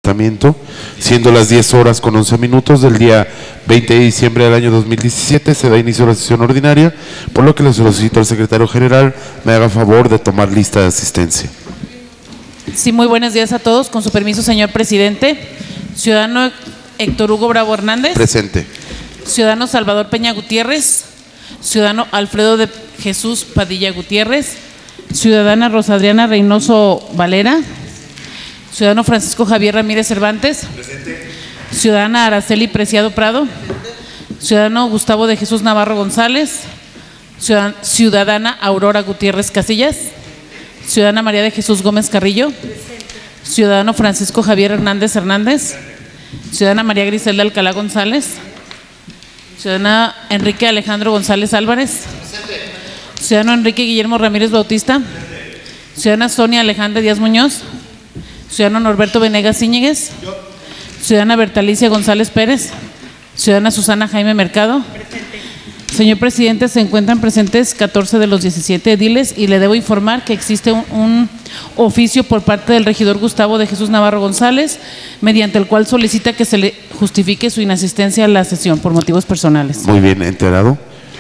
Siendo las 10 horas con 11 minutos del día 20 de diciembre del año 2017, se da inicio a la sesión ordinaria, por lo que le solicito al secretario general me haga favor de tomar lista de asistencia. Sí, muy buenos días a todos. Con su permiso, señor presidente. Ciudadano Héctor Hugo Bravo Hernández. Presente. Ciudadano Salvador Peña Gutiérrez. Ciudadano Alfredo de Jesús Padilla Gutiérrez. Ciudadana Rosa Adriana Reynoso Valera. Ciudadano Francisco Javier Ramírez Cervantes. Presente. Ciudadana Araceli Preciado Prado. Ciudadano Gustavo de Jesús Navarro González. Ciudadana Aurora Gutiérrez Casillas. Ciudadana María de Jesús Gómez Carrillo. Ciudadano Francisco Javier Hernández Hernández. Ciudadana María Griselda Alcalá González. Ciudadana Enrique Alejandro González Álvarez. Ciudadano Enrique Guillermo Ramírez Bautista. Ciudadana Sonia Alejandra Díaz Muñoz. Ciudadano Norberto Venegas Íñiguez. Ciudadana Bertalicia González Pérez. Ciudadana Susana Jaime Mercado. Señor presidente, se encuentran presentes 14 de los 17 ediles y le debo informar que existe un oficio por parte del regidor Gustavo de Jesús Navarro González, mediante el cual solicita que se le justifique su inasistencia a la sesión por motivos personales. Muy bien, enterado.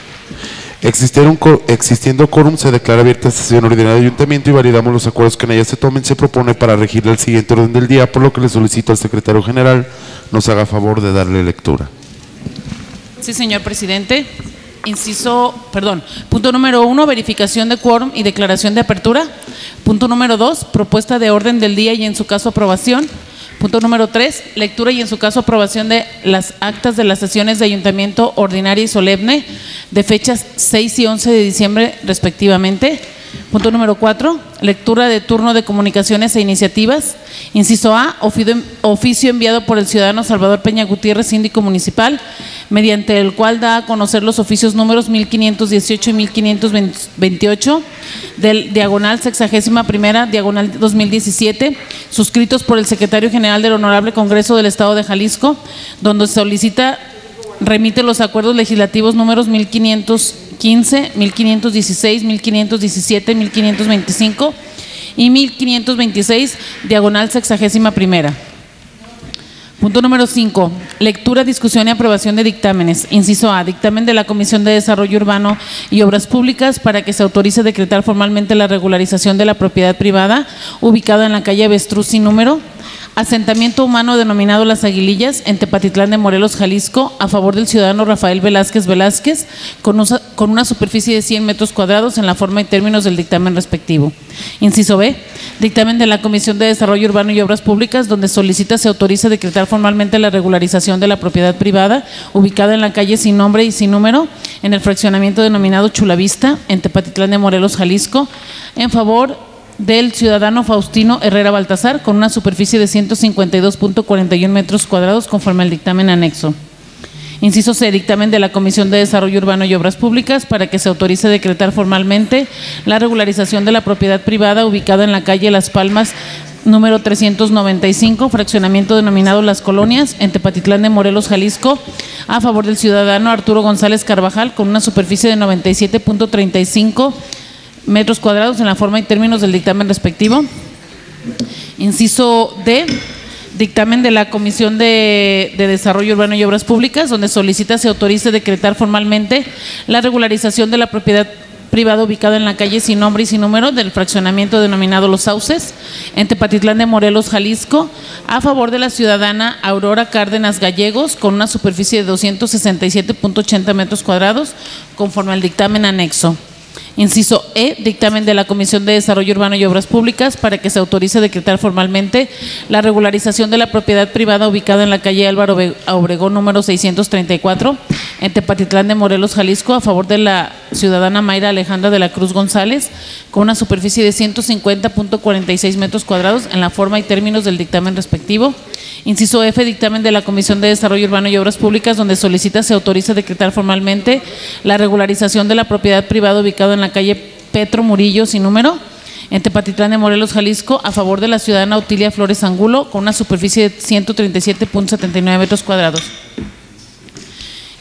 Existiendo quórum, se declara abierta esta sesión ordinaria de ayuntamiento y validamos los acuerdos que en ella se tomen. Se propone para regirle el siguiente orden del día, por lo que le solicito al secretario general nos haga favor de darle lectura. Sí, señor presidente. Punto número 1, verificación de quórum y declaración de apertura. Punto número 2, propuesta de orden del día y en su caso aprobación. Punto número 3, lectura y en su caso aprobación de las actas de las sesiones de ayuntamiento ordinaria y solemne de fechas 6 y 11 de diciembre respectivamente. Punto número 4, lectura de turno de comunicaciones e iniciativas. Inciso A, oficio enviado por el ciudadano Salvador Peña Gutiérrez, síndico municipal, mediante el cual da a conocer los oficios números 1518 y 1528 del diagonal 61ª, diagonal 2017, suscritos por el secretario general del Honorable Congreso del Estado de Jalisco, donde solicita remite los acuerdos legislativos números 1515, 1516, 1517, 1525 y 1526, diagonal 61ª. Punto número 5, lectura, discusión y aprobación de dictámenes. Inciso A, dictamen de la Comisión de Desarrollo Urbano y Obras Públicas para que se autorice decretar formalmente la regularización de la propiedad privada ubicada en la calle Avestruz sin número, asentamiento humano denominado Las Aguilillas, en Tepatitlán de Morelos, Jalisco, a favor del ciudadano Rafael Velázquez Velázquez, con una superficie de 100 metros cuadrados en la forma y términos del dictamen respectivo. Inciso B, dictamen de la Comisión de Desarrollo Urbano y Obras Públicas, donde solicita se autorice decretar formalmente la regularización de la propiedad privada ubicada en la calle sin nombre y sin número, en el fraccionamiento denominado Chulavista, en Tepatitlán de Morelos, Jalisco, en favor del ciudadano Faustino Herrera Baltasar, con una superficie de 152.41 metros cuadrados conforme al dictamen anexo. Inciso C, dictamen de la Comisión de Desarrollo Urbano y Obras Públicas para que se autorice decretar formalmente la regularización de la propiedad privada ubicada en la calle Las Palmas número 395, fraccionamiento denominado Las Colonias, en Tepatitlán de Morelos, Jalisco, a favor del ciudadano Arturo González Carvajal, con una superficie de 97.35 metros cuadrados en la forma y términos del dictamen respectivo. Inciso D, dictamen de la Comisión de Desarrollo Urbano y Obras Públicas, donde solicita se autorice decretar formalmente la regularización de la propiedad privada ubicada en la calle sin nombre y sin número del fraccionamiento denominado Los Sauces, en Tepatitlán de Morelos, Jalisco, a favor de la ciudadana Aurora Cárdenas Gallegos, con una superficie de 267.80 metros cuadrados conforme al dictamen anexo. Inciso E, dictamen de la Comisión de Desarrollo Urbano y Obras Públicas para que se autorice decretar formalmente la regularización de la propiedad privada ubicada en la calle Álvaro Obregón número 634, en Tepatitlán de Morelos, Jalisco, a favor de la ciudadana Mayra Alejandra de la Cruz González, con una superficie de 150.46 metros cuadrados en la forma y términos del dictamen respectivo. Inciso F, dictamen de la Comisión de Desarrollo Urbano y Obras Públicas, donde solicita se autorice decretar formalmente la regularización de la propiedad privada ubicada en la calle Petro Murillo sin número, en Tepatitlán de Morelos, Jalisco, a favor de la ciudadana Otilia Flores Angulo, con una superficie de 137.79 metros cuadrados.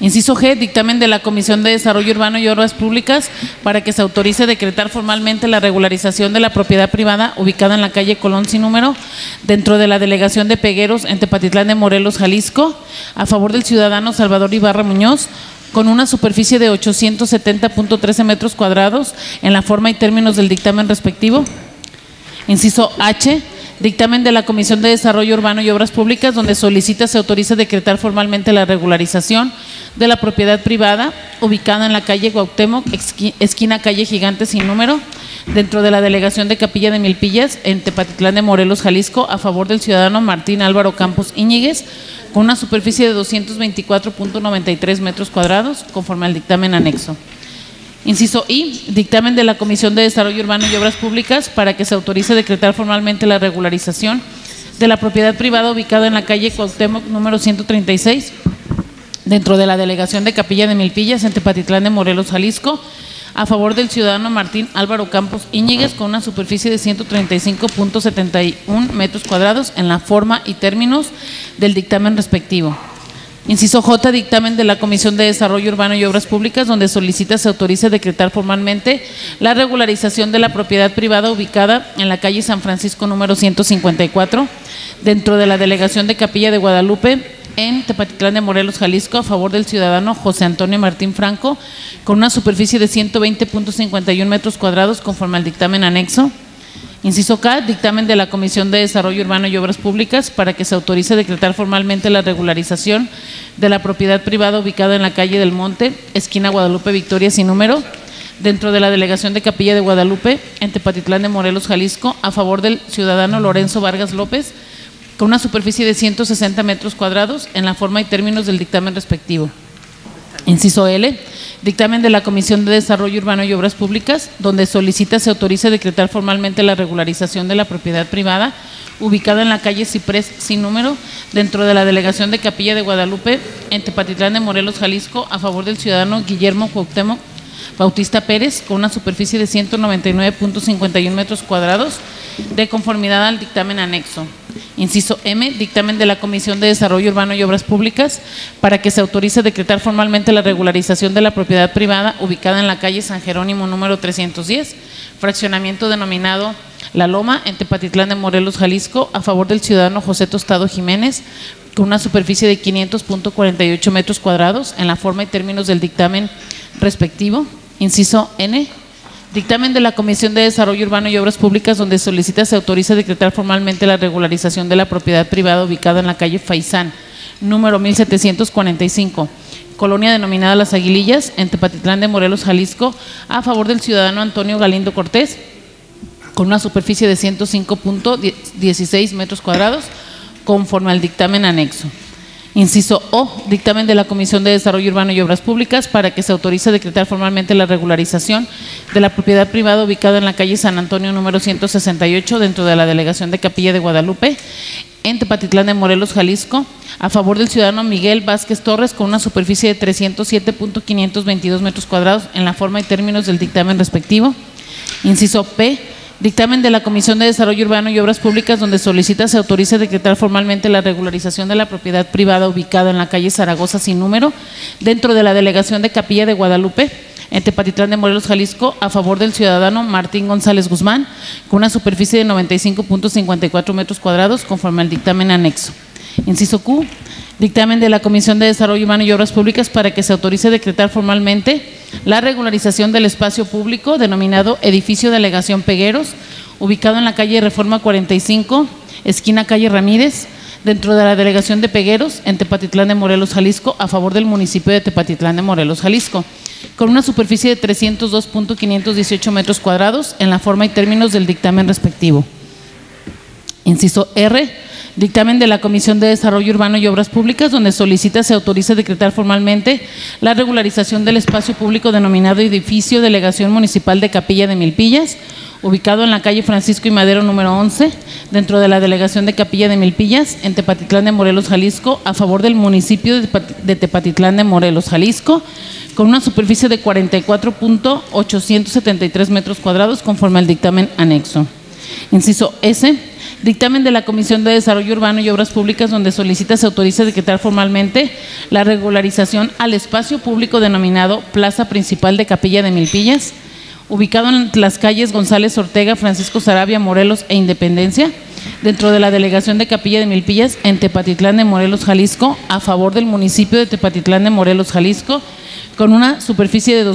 Inciso G, dictamen de la Comisión de Desarrollo Urbano y Obras Públicas para que se autorice decretar formalmente la regularización de la propiedad privada ubicada en la calle Colón sin número, dentro de la delegación de Pegueros en Tepatitlán de Morelos, Jalisco, a favor del ciudadano Salvador Ibarra Muñoz, con una superficie de 870.13 metros cuadrados en la forma y términos del dictamen respectivo. Inciso H, dictamen de la Comisión de Desarrollo Urbano y Obras Públicas, donde solicita se autorice decretar formalmente la regularización de la propiedad privada ubicada en la calle Cuauhtémoc, esquina calle Gigante sin número, dentro de la delegación de Capilla de Milpillas, en Tepatitlán de Morelos, Jalisco, a favor del ciudadano Martín Álvaro Campos Íñiguez, con una superficie de 224.93 metros cuadrados, conforme al dictamen anexo. Inciso I, dictamen de la Comisión de Desarrollo Urbano y Obras Públicas para que se autorice decretar formalmente la regularización de la propiedad privada ubicada en la calle Cuauhtémoc número 136, dentro de la delegación de Capilla de Milpillas, en Tepatitlán de Morelos, Jalisco, a favor del ciudadano Martín Álvaro Campos Íñiguez, con una superficie de 135.71 metros cuadrados en la forma y términos del dictamen respectivo. Inciso J, dictamen de la Comisión de Desarrollo Urbano y Obras Públicas, donde solicita se autorice decretar formalmente la regularización de la propiedad privada ubicada en la calle San Francisco número 154, dentro de la delegación de Capilla de Guadalupe, en Tepatitlán de Morelos, Jalisco, a favor del ciudadano José Antonio Martín Franco, con una superficie de 120.51 metros cuadrados, conforme al dictamen anexo. Inciso K, dictamen de la Comisión de Desarrollo Urbano y Obras Públicas para que se autorice decretar formalmente la regularización de la propiedad privada ubicada en la calle del Monte, esquina Guadalupe Victoria sin número, dentro de la delegación de Capilla de Guadalupe, en Tepatitlán de Morelos, Jalisco, a favor del ciudadano Lorenzo Vargas López, con una superficie de 160 metros cuadrados en la forma y términos del dictamen respectivo. Inciso L, dictamen de la Comisión de Desarrollo Urbano y Obras Públicas, donde solicita se autorice decretar formalmente la regularización de la propiedad privada ubicada en la calle Ciprés sin número, dentro de la delegación de Capilla de Guadalupe, en Tepatitlán de Morelos, Jalisco, a favor del ciudadano Guillermo Cuauhtémoc Bautista Pérez, con una superficie de 199.51 metros cuadrados, de conformidad al dictamen anexo. Inciso M, dictamen de la Comisión de Desarrollo Urbano y Obras Públicas para que se autorice decretar formalmente la regularización de la propiedad privada ubicada en la calle San Jerónimo número 310, fraccionamiento denominado La Loma, en Tepatitlán de Morelos, Jalisco, a favor del ciudadano José Tostado Jiménez, con una superficie de 500.48 metros cuadrados en la forma y términos del dictamen respectivo. Inciso N, dictamen de la Comisión de Desarrollo Urbano y Obras Públicas, donde solicita se autorice decretar formalmente la regularización de la propiedad privada ubicada en la calle Faisán, número 1745, colonia denominada Las Aguilillas, en Tepatitlán de Morelos, Jalisco, a favor del ciudadano Antonio Galindo Cortés, con una superficie de 105.16 metros cuadrados, conforme al dictamen anexo. Inciso O, dictamen de la Comisión de Desarrollo Urbano y Obras Públicas para que se autorice decretar formalmente la regularización de la propiedad privada ubicada en la calle San Antonio número 168, dentro de la delegación de Capilla de Guadalupe, en Tepatitlán de Morelos, Jalisco, a favor del ciudadano Miguel Vázquez Torres, con una superficie de 307.522 metros cuadrados en la forma y términos del dictamen respectivo. Inciso P, dictamen de la Comisión de Desarrollo Urbano y Obras Públicas, donde solicita se autorice decretar formalmente la regularización de la propiedad privada ubicada en la calle Zaragoza sin número, dentro de la delegación de Capilla de Guadalupe, en Tepatitlán de Morelos, Jalisco, a favor del ciudadano Martín González Guzmán, con una superficie de 95.54 metros cuadrados, conforme al dictamen anexo. Inciso Q, dictamen de la Comisión de Desarrollo Humano y Obras Públicas para que se autorice decretar formalmente la regularización del espacio público denominado Edificio Delegación Pegueros, ubicado en la calle Reforma 45, esquina calle Ramírez, dentro de la delegación de Pegueros, en Tepatitlán de Morelos, Jalisco, a favor del municipio de Tepatitlán de Morelos, Jalisco, con una superficie de 302.518 metros cuadrados en la forma y términos del dictamen respectivo. Inciso R, dictamen de la Comisión de Desarrollo Urbano y Obras Públicas, donde solicita se autorice decretar formalmente la regularización del espacio público denominado Edificio Delegación Municipal de Capilla de Milpillas, ubicado en la calle Francisco y Madero número 11, dentro de la delegación de Capilla de Milpillas, en Tepatitlán de Morelos, Jalisco, a favor del municipio de Tepatitlán de Morelos, Jalisco, con una superficie de 44.873 metros cuadrados, conforme al dictamen anexo. Inciso S, Dictamen de la Comisión de Desarrollo Urbano y Obras Públicas, donde solicita se autorice decretar formalmente la regularización al espacio público denominado Plaza Principal de Capilla de Milpillas, ubicado en las calles González Ortega, Francisco Saravia, Morelos e Independencia, dentro de la delegación de Capilla de Milpillas en Tepatitlán de Morelos, Jalisco, a favor del municipio de Tepatitlán de Morelos, Jalisco, con una superficie de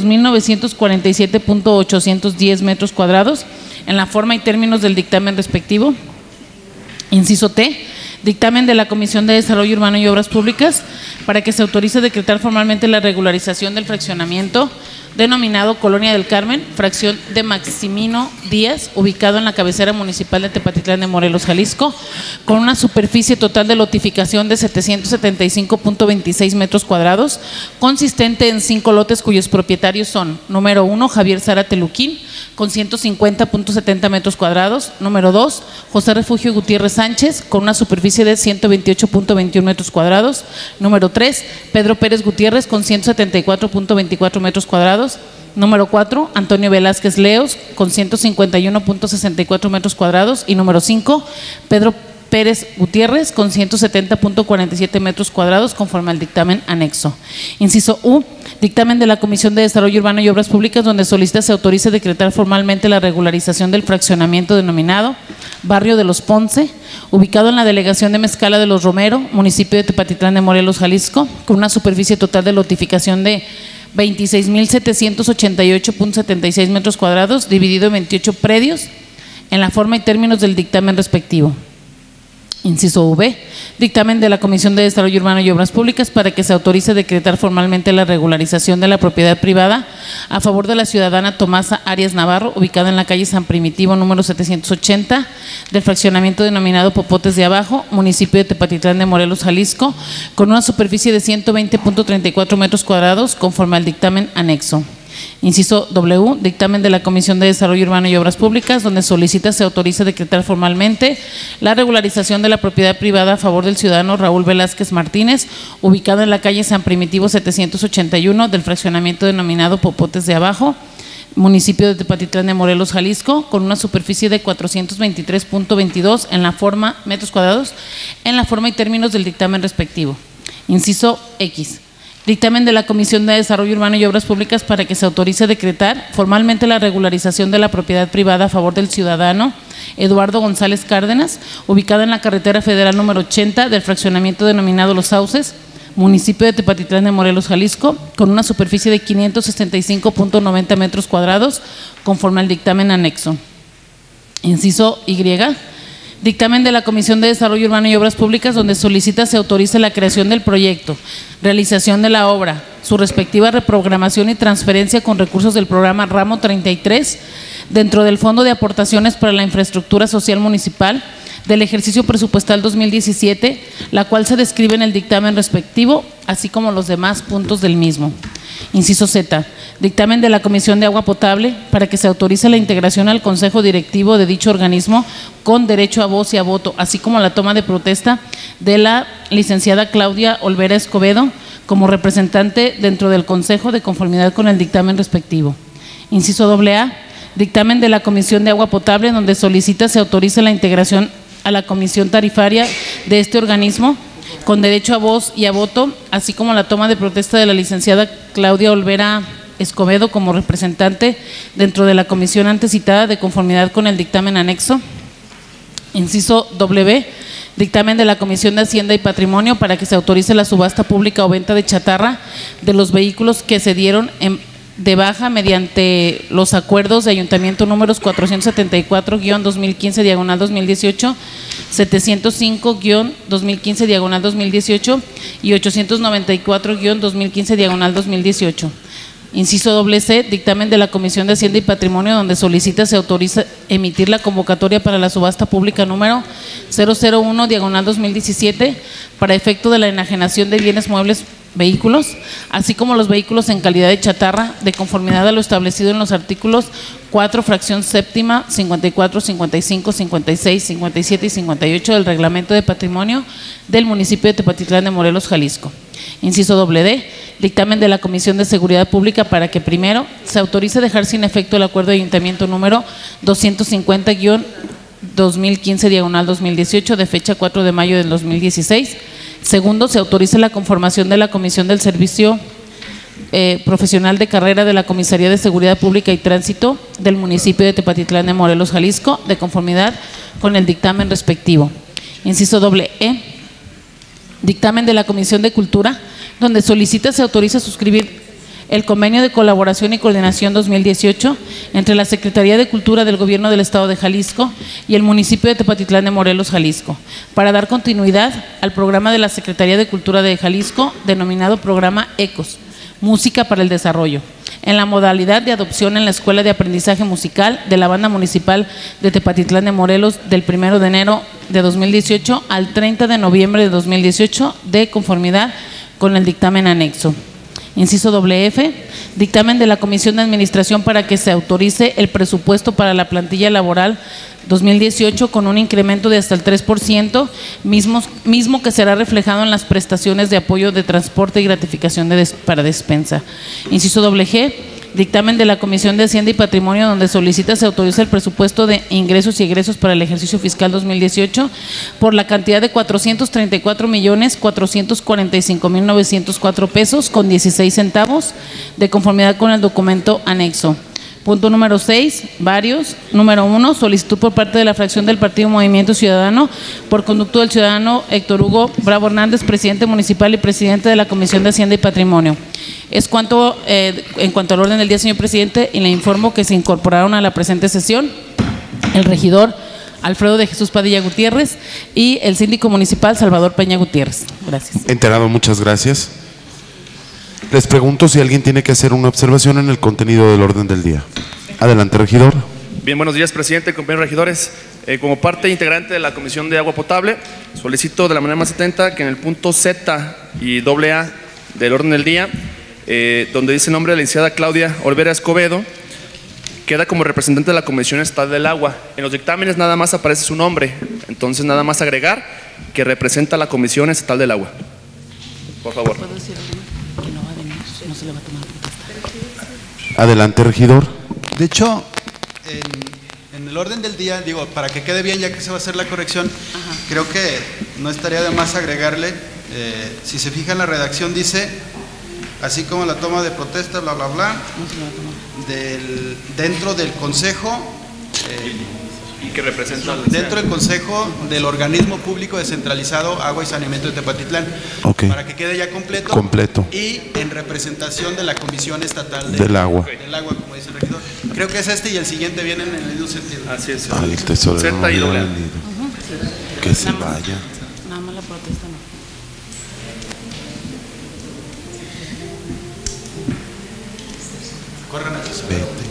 2.947.810 metros cuadrados, en la forma y términos del dictamen respectivo. Inciso T, dictamen de la Comisión de Desarrollo Urbano y Obras Públicas para que se autorice decretar formalmente la regularización del fraccionamiento denominado Colonia del Carmen, fracción de Maximino Díaz, ubicado en la cabecera municipal de Tepatitlán de Morelos, Jalisco, con una superficie total de lotificación de 775.26 metros cuadrados, consistente en 5 lotes cuyos propietarios son: número 1, Javier Zárate Luquín, con 150.70 metros cuadrados; número 2, José Refugio Gutiérrez Sánchez, con una superficie de 128.21 metros cuadrados; número 3, Pedro Pérez Gutiérrez, con 174.24 metros cuadrados; número 4, Antonio Velázquez Leos, con 151.64 metros cuadrados; y número 5, Pedro Pérez Gutiérrez, con 170.47 metros cuadrados, conforme al dictamen anexo. Inciso U, dictamen de la Comisión de Desarrollo Urbano y Obras Públicas, donde solicita se autorice decretar formalmente la regularización del fraccionamiento denominado Barrio de los Ponce, ubicado en la delegación de Mezcala de los Romero, municipio de Tepatitlán de Morelos, Jalisco, con una superficie total de lotificación de 26.788.76 metros cuadrados, dividido en 28 predios, en la forma y términos del dictamen respectivo. Inciso V, dictamen de la Comisión de Desarrollo Urbano y Obras Públicas para que se autorice decretar formalmente la regularización de la propiedad privada a favor de la ciudadana Tomasa Arias Navarro, ubicada en la calle San Primitivo número 780 del fraccionamiento denominado Popotes de Abajo, municipio de Tepatitlán de Morelos, Jalisco, con una superficie de 120.34 metros cuadrados, conforme al dictamen anexo. Inciso W, dictamen de la Comisión de Desarrollo Urbano y Obras Públicas, donde solicita se autorice decretar formalmente la regularización de la propiedad privada a favor del ciudadano Raúl Velázquez Martínez, ubicado en la calle San Primitivo 781 del fraccionamiento denominado Popotes de Abajo, municipio de Tepatitlán de Morelos, Jalisco, con una superficie de 423.22 en la forma metros cuadrados, en la forma y términos del dictamen respectivo. Inciso X, dictamen de la Comisión de Desarrollo Urbano y Obras Públicas para que se autorice decretar formalmente la regularización de la propiedad privada a favor del ciudadano Eduardo González Cárdenas, ubicado en la carretera federal número 80 del fraccionamiento denominado Los Sauces, municipio de Tepatitlán de Morelos, Jalisco, con una superficie de 565.90 metros cuadrados, conforme al dictamen anexo. Inciso Y, dictamen de la Comisión de Desarrollo Urbano y Obras Públicas, donde solicita se autorice la creación del proyecto, realización de la obra, su respectiva reprogramación y transferencia con recursos del programa Ramo 33 dentro del Fondo de Aportaciones para la Infraestructura Social Municipal del ejercicio presupuestal 2017, la cual se describe en el dictamen respectivo, así como los demás puntos del mismo. Inciso Z, dictamen de la Comisión de Agua Potable para que se autorice la integración al Consejo Directivo de dicho organismo con derecho a voz y a voto, así como la toma de protesta de la licenciada Claudia Olvera Escobedo como representante dentro del Consejo de conformidad con el dictamen respectivo. Inciso AA, dictamen de la Comisión de Agua Potable, donde solicita se autorice la integración a la comisión tarifaria de este organismo con derecho a voz y a voto, así como la toma de protesta de la licenciada Claudia Olvera Escobedo como representante dentro de la comisión antecitada de conformidad con el dictamen anexo. Inciso W, dictamen de la Comisión de Hacienda y Patrimonio para que se autorice la subasta pública o venta de chatarra de los vehículos que se dieron de baja mediante los acuerdos de ayuntamiento números 474-2015/2018, 705-2015/2018 y 894-2015/2018. Inciso C, dictamen de la Comisión de Hacienda y Patrimonio, donde solicita se autoriza emitir la convocatoria para la subasta pública número 001/2017 para efecto de la enajenación de bienes muebles, vehículos, así como los vehículos en calidad de chatarra, de conformidad a lo establecido en los artículos 4, fracción séptima, 54, 55, 56, 57 y 58 del Reglamento de Patrimonio del municipio de Tepatitlán de Morelos, Jalisco. Inciso D, dictamen de la Comisión de Seguridad Pública para que primero se autorice dejar sin efecto el acuerdo de ayuntamiento número 250- 2015/2018 de fecha 4 de mayo del 2016. Segundo, se autoriza la conformación de la Comisión del Servicio Profesional de Carrera de la Comisaría de Seguridad Pública y Tránsito del municipio de Tepatitlán de Morelos, Jalisco, de conformidad con el dictamen respectivo. Inciso doble E, dictamen de la Comisión de Cultura, donde solicita se autoriza a suscribir el convenio de colaboración y coordinación 2018 entre la Secretaría de Cultura del Gobierno del Estado de Jalisco y el municipio de Tepatitlán de Morelos, Jalisco, para dar continuidad al programa de la Secretaría de Cultura de Jalisco, denominado Programa ECOS, Música para el Desarrollo, en la modalidad de adopción en la Escuela de Aprendizaje Musical de la Banda Municipal de Tepatitlán de Morelos del 1 de enero de 2018 al 30 de noviembre de 2018, de conformidad con el dictamen anexo. Inciso doble F, dictamen de la Comisión de Administración para que se autorice el presupuesto para la plantilla laboral 2018 con un incremento de hasta el 3%, mismo que será reflejado en las prestaciones de apoyo de transporte y gratificación para despensa. Inciso doble G, dictamen de la Comisión de Hacienda y Patrimonio, donde solicita se autoriza el presupuesto de ingresos y egresos para el ejercicio fiscal 2018 por la cantidad de 434,445,904 pesos con 16 centavos, de conformidad con el documento anexo. Punto número 6, varios. Número 1, solicitud por parte de la fracción del Partido Movimiento Ciudadano por conducto del ciudadano Héctor Hugo Bravo Hernández, presidente municipal y presidente de la Comisión de Hacienda y Patrimonio. Es cuanto en cuanto al orden del día, señor presidente, y le informo que se incorporaron a la presente sesión el regidor Alfredo de Jesús Padilla Gutiérrez y el síndico municipal Salvador Peña Gutiérrez. Gracias. Enterado, muchas gracias. Les pregunto si alguien tiene que hacer una observación en el contenido del orden del día. Adelante, regidor. Bien, buenos días, presidente, compañeros regidores. Como parte integrante de la Comisión de Agua Potable, solicito de la manera más atenta que en el punto Z y AA del orden del día, donde dice el nombre de la licenciada Claudia Olvera Escobedo, queda como representante de la Comisión Estatal del Agua. En los dictámenes nada más aparece su nombre, entonces nada más agregar que representa a la Comisión Estatal del Agua. Por favor. ¿Puedo decir algo? Que no va a venir, no se le va a tomar protesta. Adelante, regidor. De hecho, en el orden del día, digo, para que quede bien ya que se va a hacer la corrección, creo que no estaría de más agregarle, si se fija en la redacción dice, así como la toma de protesta, bla, bla, bla, dentro del consejo, y que representa dentro del consejo del organismo público descentralizado Agua y Saneamiento de Tepatitlán, para que quede ya completo y en representación de la Comisión Estatal del Agua, como dice el regidor. Creo que es este y el siguiente vienen en el mismo sentido. Así es. Al tesoro Z y doble. Que se vaya. Nada más la protesta no. Corran a eso.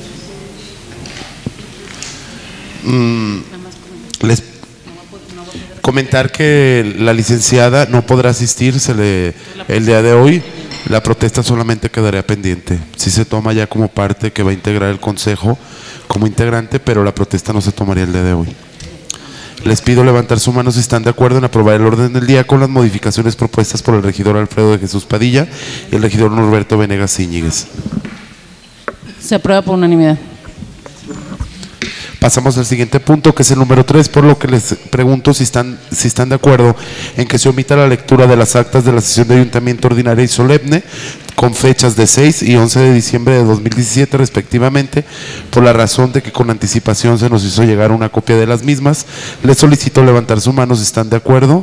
Les comentar que la licenciada no podrá asistir el día de hoy. La protesta solamente quedaría pendiente. Sí se toma ya como parte que va a integrar el consejo como integrante, pero la protesta no se tomaría el día de hoy. Les pido levantar su mano si están de acuerdo en aprobar el orden del día con las modificaciones propuestas por el regidor Alfredo de Jesús Padilla y el regidor Norberto Venegas Íñiguez. Se aprueba por unanimidad. Pasamos al siguiente punto, que es el número 3, por lo que les pregunto si están de acuerdo en que se omita la lectura de las actas de la sesión de ayuntamiento ordinaria y solemne con fechas de 6 y 11 de diciembre de 2017 respectivamente, por la razón de que con anticipación se nos hizo llegar una copia de las mismas. Les solicito levantar su mano si están de acuerdo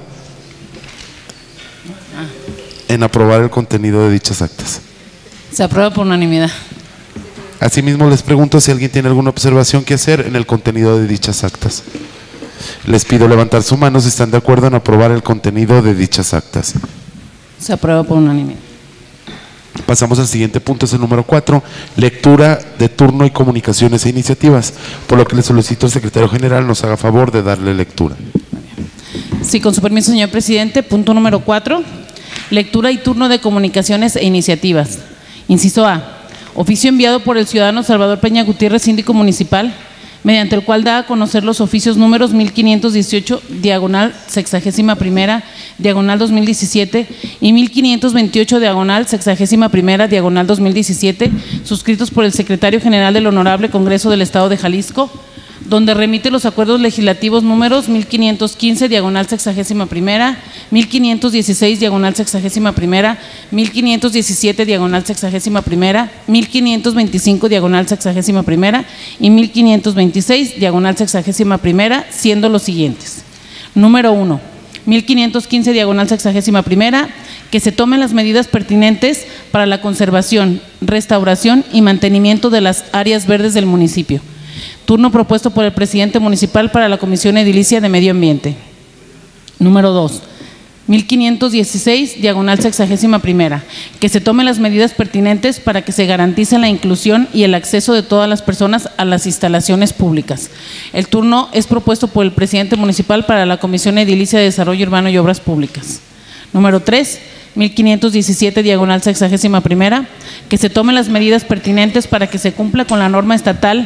en aprobar el contenido de dichas actas. Se aprueba por unanimidad. Asimismo, les pregunto si alguien tiene alguna observación que hacer en el contenido de dichas actas. Les pido levantar su mano si están de acuerdo en aprobar el contenido de dichas actas. Se aprueba por unanimidad. Pasamos al siguiente punto, es el número 4, lectura de turno y comunicaciones e iniciativas, por lo que le solicito al secretario general nos haga favor de darle lectura. Sí, con su permiso, señor presidente. Punto número 4, lectura y turno de comunicaciones e iniciativas. Inciso A. Oficio enviado por el ciudadano Salvador Peña Gutiérrez, síndico municipal, mediante el cual da a conocer los oficios números 1518, diagonal 61ª, diagonal 2017, y 1528, diagonal 61ª, diagonal 2017, suscritos por el secretario general del Honorable Congreso del Estado de Jalisco, donde remite los acuerdos legislativos números 1515, diagonal 61ª, 1516, diagonal 61ª, 1517, diagonal 61ª, 1525, diagonal 61ª y 1526, diagonal 61ª, siendo los siguientes. Número 1, 1515, diagonal 61ª, que se tomen las medidas pertinentes para la conservación, restauración y mantenimiento de las áreas verdes del municipio. Turno propuesto por el presidente municipal para la Comisión Edilicia de Medio Ambiente. Número 2, 1516, diagonal 61ª, que se tomen las medidas pertinentes para que se garantice la inclusión y el acceso de todas las personas a las instalaciones públicas. El turno es propuesto por el presidente municipal para la Comisión Edilicia de Desarrollo Urbano y Obras Públicas. Número 3, 1517, diagonal 61ª, que se tomen las medidas pertinentes para que se cumpla con la norma estatal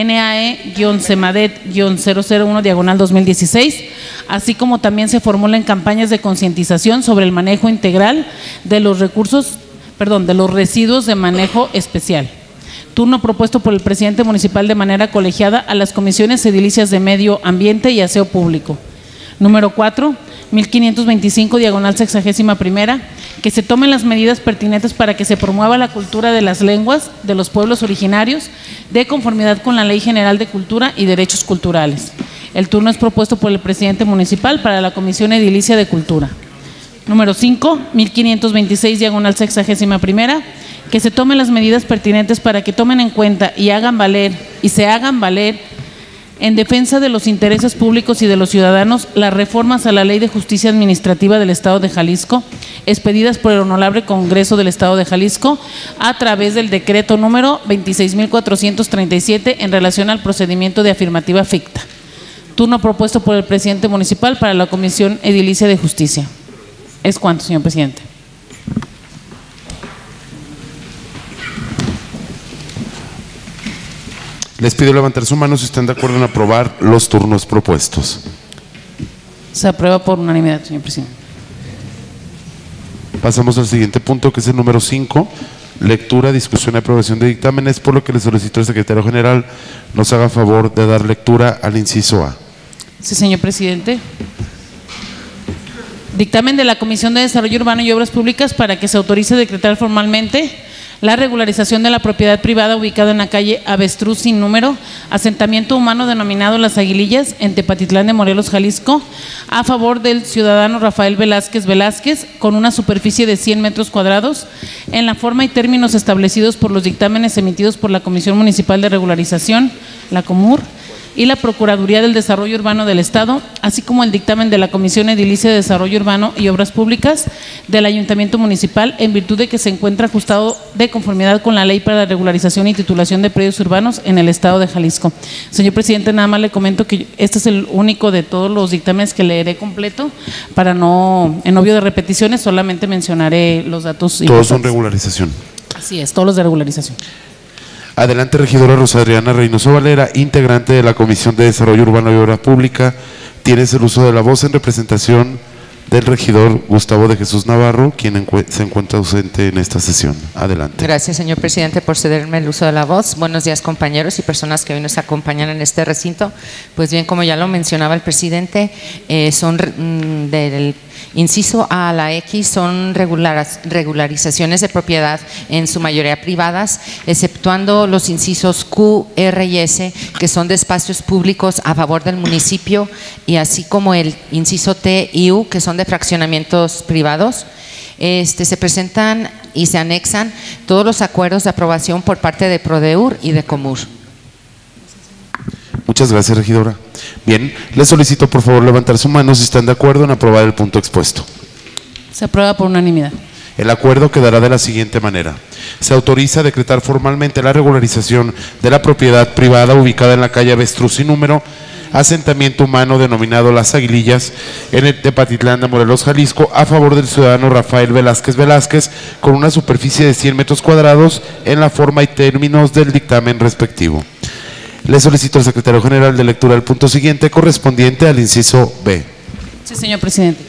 NAE-CEMADET-001, diagonal 2016, así como también se formulen campañas de concientización sobre el manejo integral de los residuos de manejo especial. Turno propuesto por el presidente municipal de manera colegiada a las comisiones edilicias de Medio Ambiente y Aseo Público. Número 4, 1525, diagonal 61ª, que se tomen las medidas pertinentes para que se promueva la cultura de las lenguas de los pueblos originarios de conformidad con la Ley General de Cultura y Derechos Culturales. El turno es propuesto por el presidente municipal para la Comisión Edilicia de Cultura. Número 5, 1526, diagonal 61ª, que se tomen las medidas pertinentes para que tomen en cuenta y se hagan valer en defensa de los intereses públicos y de los ciudadanos, las reformas a la Ley de Justicia Administrativa del Estado de Jalisco, expedidas por el Honorable Congreso del Estado de Jalisco, a través del decreto número 26.437 en relación al procedimiento de afirmativa ficta. Turno propuesto por el presidente municipal para la Comisión Edilicia de Justicia. ¿Es cuánto, señor presidente? Les pido levantar su mano si están de acuerdo en aprobar los turnos propuestos. Se aprueba por unanimidad, señor presidente. Pasamos al siguiente punto, que es el número 5, lectura, discusión y aprobación de dictámenes, por lo que le solicito al secretario general nos haga favor de dar lectura al inciso A. Sí, señor presidente. Dictamen de la Comisión de Desarrollo Urbano y Obras Públicas para que se autorice decretar formalmente la regularización de la propiedad privada ubicada en la calle Avestruz sin número, asentamiento humano denominado Las Aguilillas, en Tepatitlán de Morelos, Jalisco, a favor del ciudadano Rafael Velázquez Velázquez, con una superficie de 100 metros cuadrados, en la forma y términos establecidos por los dictámenes emitidos por la Comisión Municipal de Regularización, la COMUR, y la Procuraduría del Desarrollo Urbano del Estado, así como el dictamen de la Comisión Edilicia de Desarrollo Urbano y Obras Públicas del Ayuntamiento Municipal, en virtud de que se encuentra ajustado de conformidad con la Ley para la Regularización y Titulación de Predios Urbanos en el Estado de Jalisco. Señor presidente, nada más le comento que este es el único de todos los dictámenes que leeré completo, para no, en obvio de repeticiones, solamente mencionaré los datos. Todos son regularización. Así es, todos los de regularización. Adelante, regidora Rosa Adriana Reynoso Valera, integrante de la Comisión de Desarrollo Urbano y Obra Pública. Tienes el uso de la voz en representación del regidor Gustavo de Jesús Navarro, quien se encuentra ausente en esta sesión. Adelante. Gracias, señor presidente, por cederme el uso de la voz. Buenos días, compañeros y personas que hoy nos acompañan en este recinto. Pues bien, como ya lo mencionaba el presidente, son del inciso A a la X, son regularizaciones de propiedad, en su mayoría privadas, exceptuando los incisos Q, R y S, que son de espacios públicos a favor del municipio, y así como el inciso T y U, que son de fraccionamientos privados. Se presentan y se anexan todos los acuerdos de aprobación por parte de Prodeur y de Comur. Muchas gracias, regidora. Bien, les solicito por favor levantar su mano si están de acuerdo en aprobar el punto expuesto. Se aprueba por unanimidad. El acuerdo quedará de la siguiente manera. Se autoriza a decretar formalmente la regularización de la propiedad privada ubicada en la calle Avestruz sin número, asentamiento humano denominado Las Aguilillas, en el Tepatitlán de Morelos, Jalisco, a favor del ciudadano Rafael Velázquez Velázquez, con una superficie de 100 metros cuadrados en la forma y términos del dictamen respectivo. Le solicito al secretario general de lectura del punto siguiente, correspondiente al inciso B. Sí, señor presidente.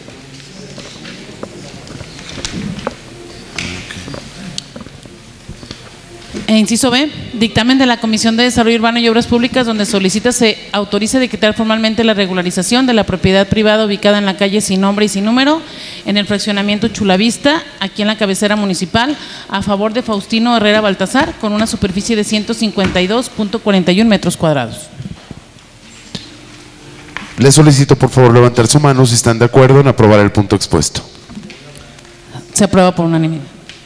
Inciso B, dictamen de la Comisión de Desarrollo Urbano y Obras Públicas, donde solicita se autorice decretar formalmente la regularización de la propiedad privada ubicada en la calle sin nombre y sin número, en el fraccionamiento Chulavista, aquí en la cabecera municipal, a favor de Faustino Herrera Baltasar, con una superficie de 152.41 metros cuadrados. Les solicito por favor levantar su mano si están de acuerdo en aprobar el punto expuesto. Se aprueba por unanimidad.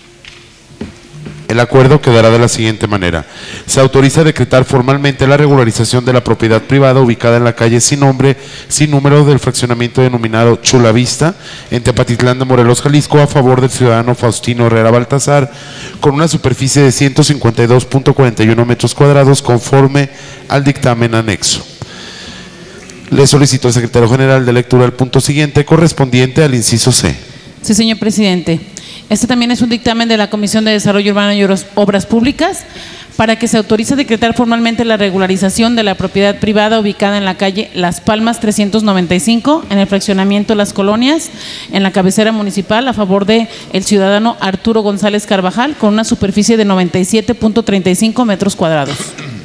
El acuerdo quedará de la siguiente manera. Se autoriza a decretar formalmente la regularización de la propiedad privada ubicada en la calle sin nombre, sin número del fraccionamiento denominado Chulavista, en Tepatitlán de Morelos, Jalisco, a favor del ciudadano Faustino Herrera Baltasar, con una superficie de 152.41 metros cuadrados, conforme al dictamen anexo. Le solicito al secretario general de lectura el punto siguiente, correspondiente al inciso C. Sí, señor presidente. Este también es un dictamen de la Comisión de Desarrollo Urbano y Obras Públicas para que se autorice a decretar formalmente la regularización de la propiedad privada ubicada en la calle Las Palmas 395, en el fraccionamiento Las Colonias, en la cabecera municipal, a favor de el ciudadano Arturo González Carvajal, con una superficie de 97.35 metros cuadrados.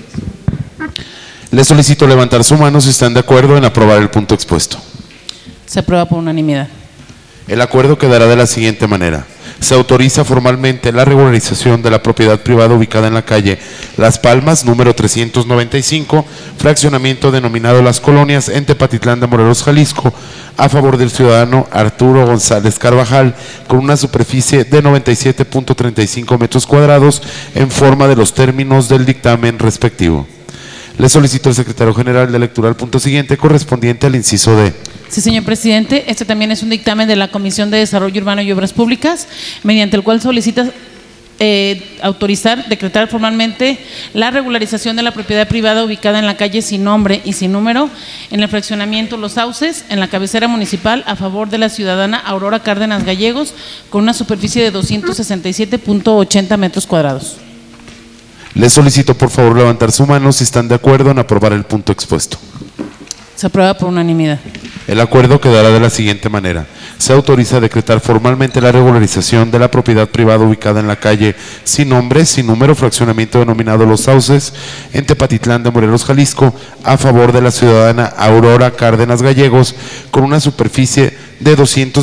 Les solicito levantar su mano si están de acuerdo en aprobar el punto expuesto. Se aprueba por unanimidad. El acuerdo quedará de la siguiente manera. Se autoriza formalmente la regularización de la propiedad privada ubicada en la calle Las Palmas, número 395, fraccionamiento denominado Las Colonias, en Tepatitlán de Morelos, Jalisco, a favor del ciudadano Arturo González Carvajal, con una superficie de 97.35 metros cuadrados, en forma de los términos del dictamen respectivo. Le solicito al secretario general de lectura el punto siguiente, correspondiente al inciso D. Sí, señor presidente. Este también es un dictamen de la Comisión de Desarrollo Urbano y Obras Públicas, mediante el cual solicita autorizar, decretar formalmente la regularización de la propiedad privada ubicada en la calle sin nombre y sin número, en el fraccionamiento Los Sauces, en la cabecera municipal, a favor de la ciudadana Aurora Cárdenas Gallegos, con una superficie de 267.80 metros cuadrados. Les solicito por favor levantar su mano si están de acuerdo en aprobar el punto expuesto. Se aprueba por unanimidad. El acuerdo quedará de la siguiente manera. Se autoriza a decretar formalmente la regularización de la propiedad privada ubicada en la calle sin nombre, sin número, fraccionamiento denominado Los Sauces, en Tepatitlán de Morelos, Jalisco, a favor de la ciudadana Aurora Cárdenas Gallegos, con una superficie de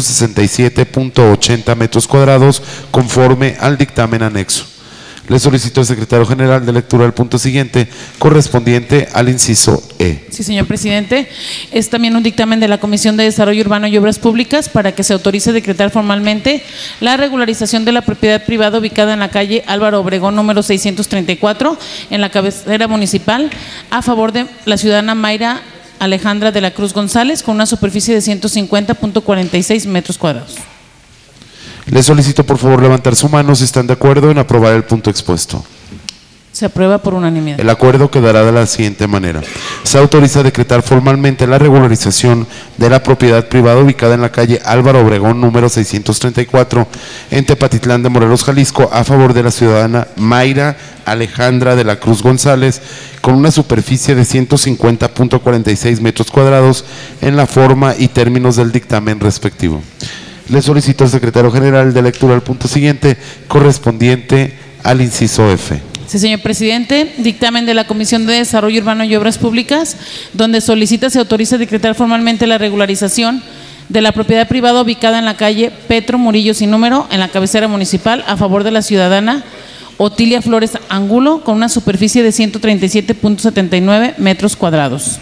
267.80 metros cuadrados, conforme al dictamen anexo. Le solicito al secretario general de lectura el punto siguiente, correspondiente al inciso E. Sí, señor presidente. Es también un dictamen de la Comisión de Desarrollo Urbano y Obras Públicas para que se autorice decretar formalmente la regularización de la propiedad privada ubicada en la calle Álvaro Obregón, número 634, en la cabecera municipal, a favor de la ciudadana Mayra Alejandra de la Cruz González, con una superficie de 150.46 metros cuadrados. Les solicito por favor levantar su mano si están de acuerdo en aprobar el punto expuesto. Se aprueba por unanimidad. El acuerdo quedará de la siguiente manera. Se autoriza a decretar formalmente la regularización de la propiedad privada ubicada en la calle Álvaro Obregón, número 634, en Tepatitlán de Morelos, Jalisco, a favor de la ciudadana Mayra Alejandra de la Cruz González, con una superficie de 150.46 metros cuadrados, en la forma y términos del dictamen respectivo. Le solicito al secretario general de lectura el punto siguiente, correspondiente al inciso F. Sí, señor presidente. Dictamen de la Comisión de Desarrollo Urbano y Obras Públicas, donde solicita se autorice a decretar formalmente la regularización de la propiedad privada ubicada en la calle Petro Murillo sin número, en la cabecera municipal, a favor de la ciudadana Otilia Flores Angulo, con una superficie de 137.79 metros cuadrados.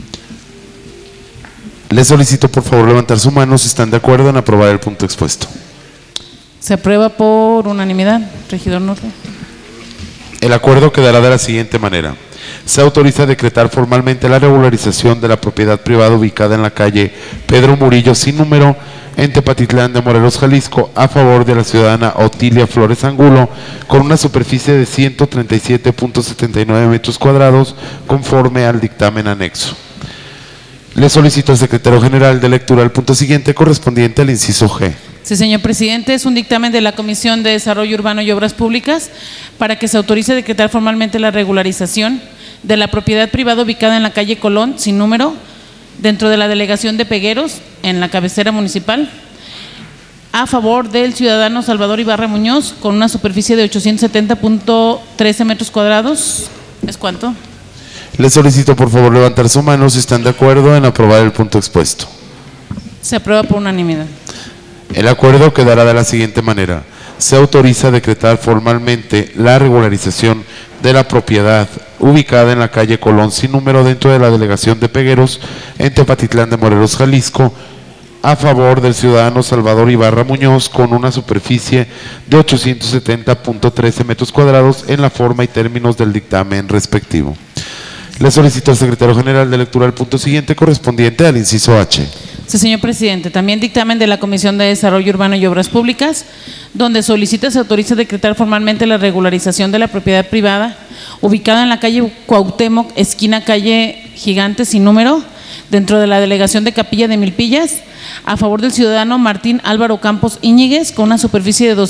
Les solicito por favor levantar su mano si están de acuerdo en aprobar el punto expuesto. Se aprueba por unanimidad, regidor Norte. El acuerdo quedará de la siguiente manera. Se autoriza a decretar formalmente la regularización de la propiedad privada ubicada en la calle Pedro Murillo sin número, en Tepatitlán de Morelos, Jalisco, a favor de la ciudadana Otilia Flores Angulo, con una superficie de 137.79 metros cuadrados, conforme al dictamen anexo. Le solicito al secretario general de lectura el punto siguiente, correspondiente al inciso G. Sí, señor presidente. Es un dictamen de la Comisión de Desarrollo Urbano y Obras Públicas para que se autorice a decretar formalmente la regularización de la propiedad privada ubicada en la calle Colón, sin número, dentro de la delegación de Pegueros, en la cabecera municipal, a favor del ciudadano Salvador Ibarra Muñoz, con una superficie de 870.8 13 metros cuadrados. ¿Es cuánto? Les solicito por favor levantar su mano si están de acuerdo en aprobar el punto expuesto. Se aprueba por unanimidad. El acuerdo quedará de la siguiente manera. Se autoriza a decretar formalmente la regularización de la propiedad ubicada en la calle Colón sin número dentro de la delegación de Pegueros en Tepatitlán de Morelos, Jalisco, a favor del ciudadano Salvador Ibarra Muñoz con una superficie de 870.13 metros cuadrados en la forma y términos del dictamen respectivo. Le solicito al secretario general de lectura el punto siguiente correspondiente al inciso H. Sí, señor presidente. También dictamen de la Comisión de Desarrollo Urbano y Obras Públicas, donde solicita se autorice a decretar formalmente la regularización de la propiedad privada ubicada en la calle Cuauhtémoc, esquina calle Gigante sin número, dentro de la delegación de Capilla de Milpillas, a favor del ciudadano Martín Álvaro Campos Íñiguez, con una superficie de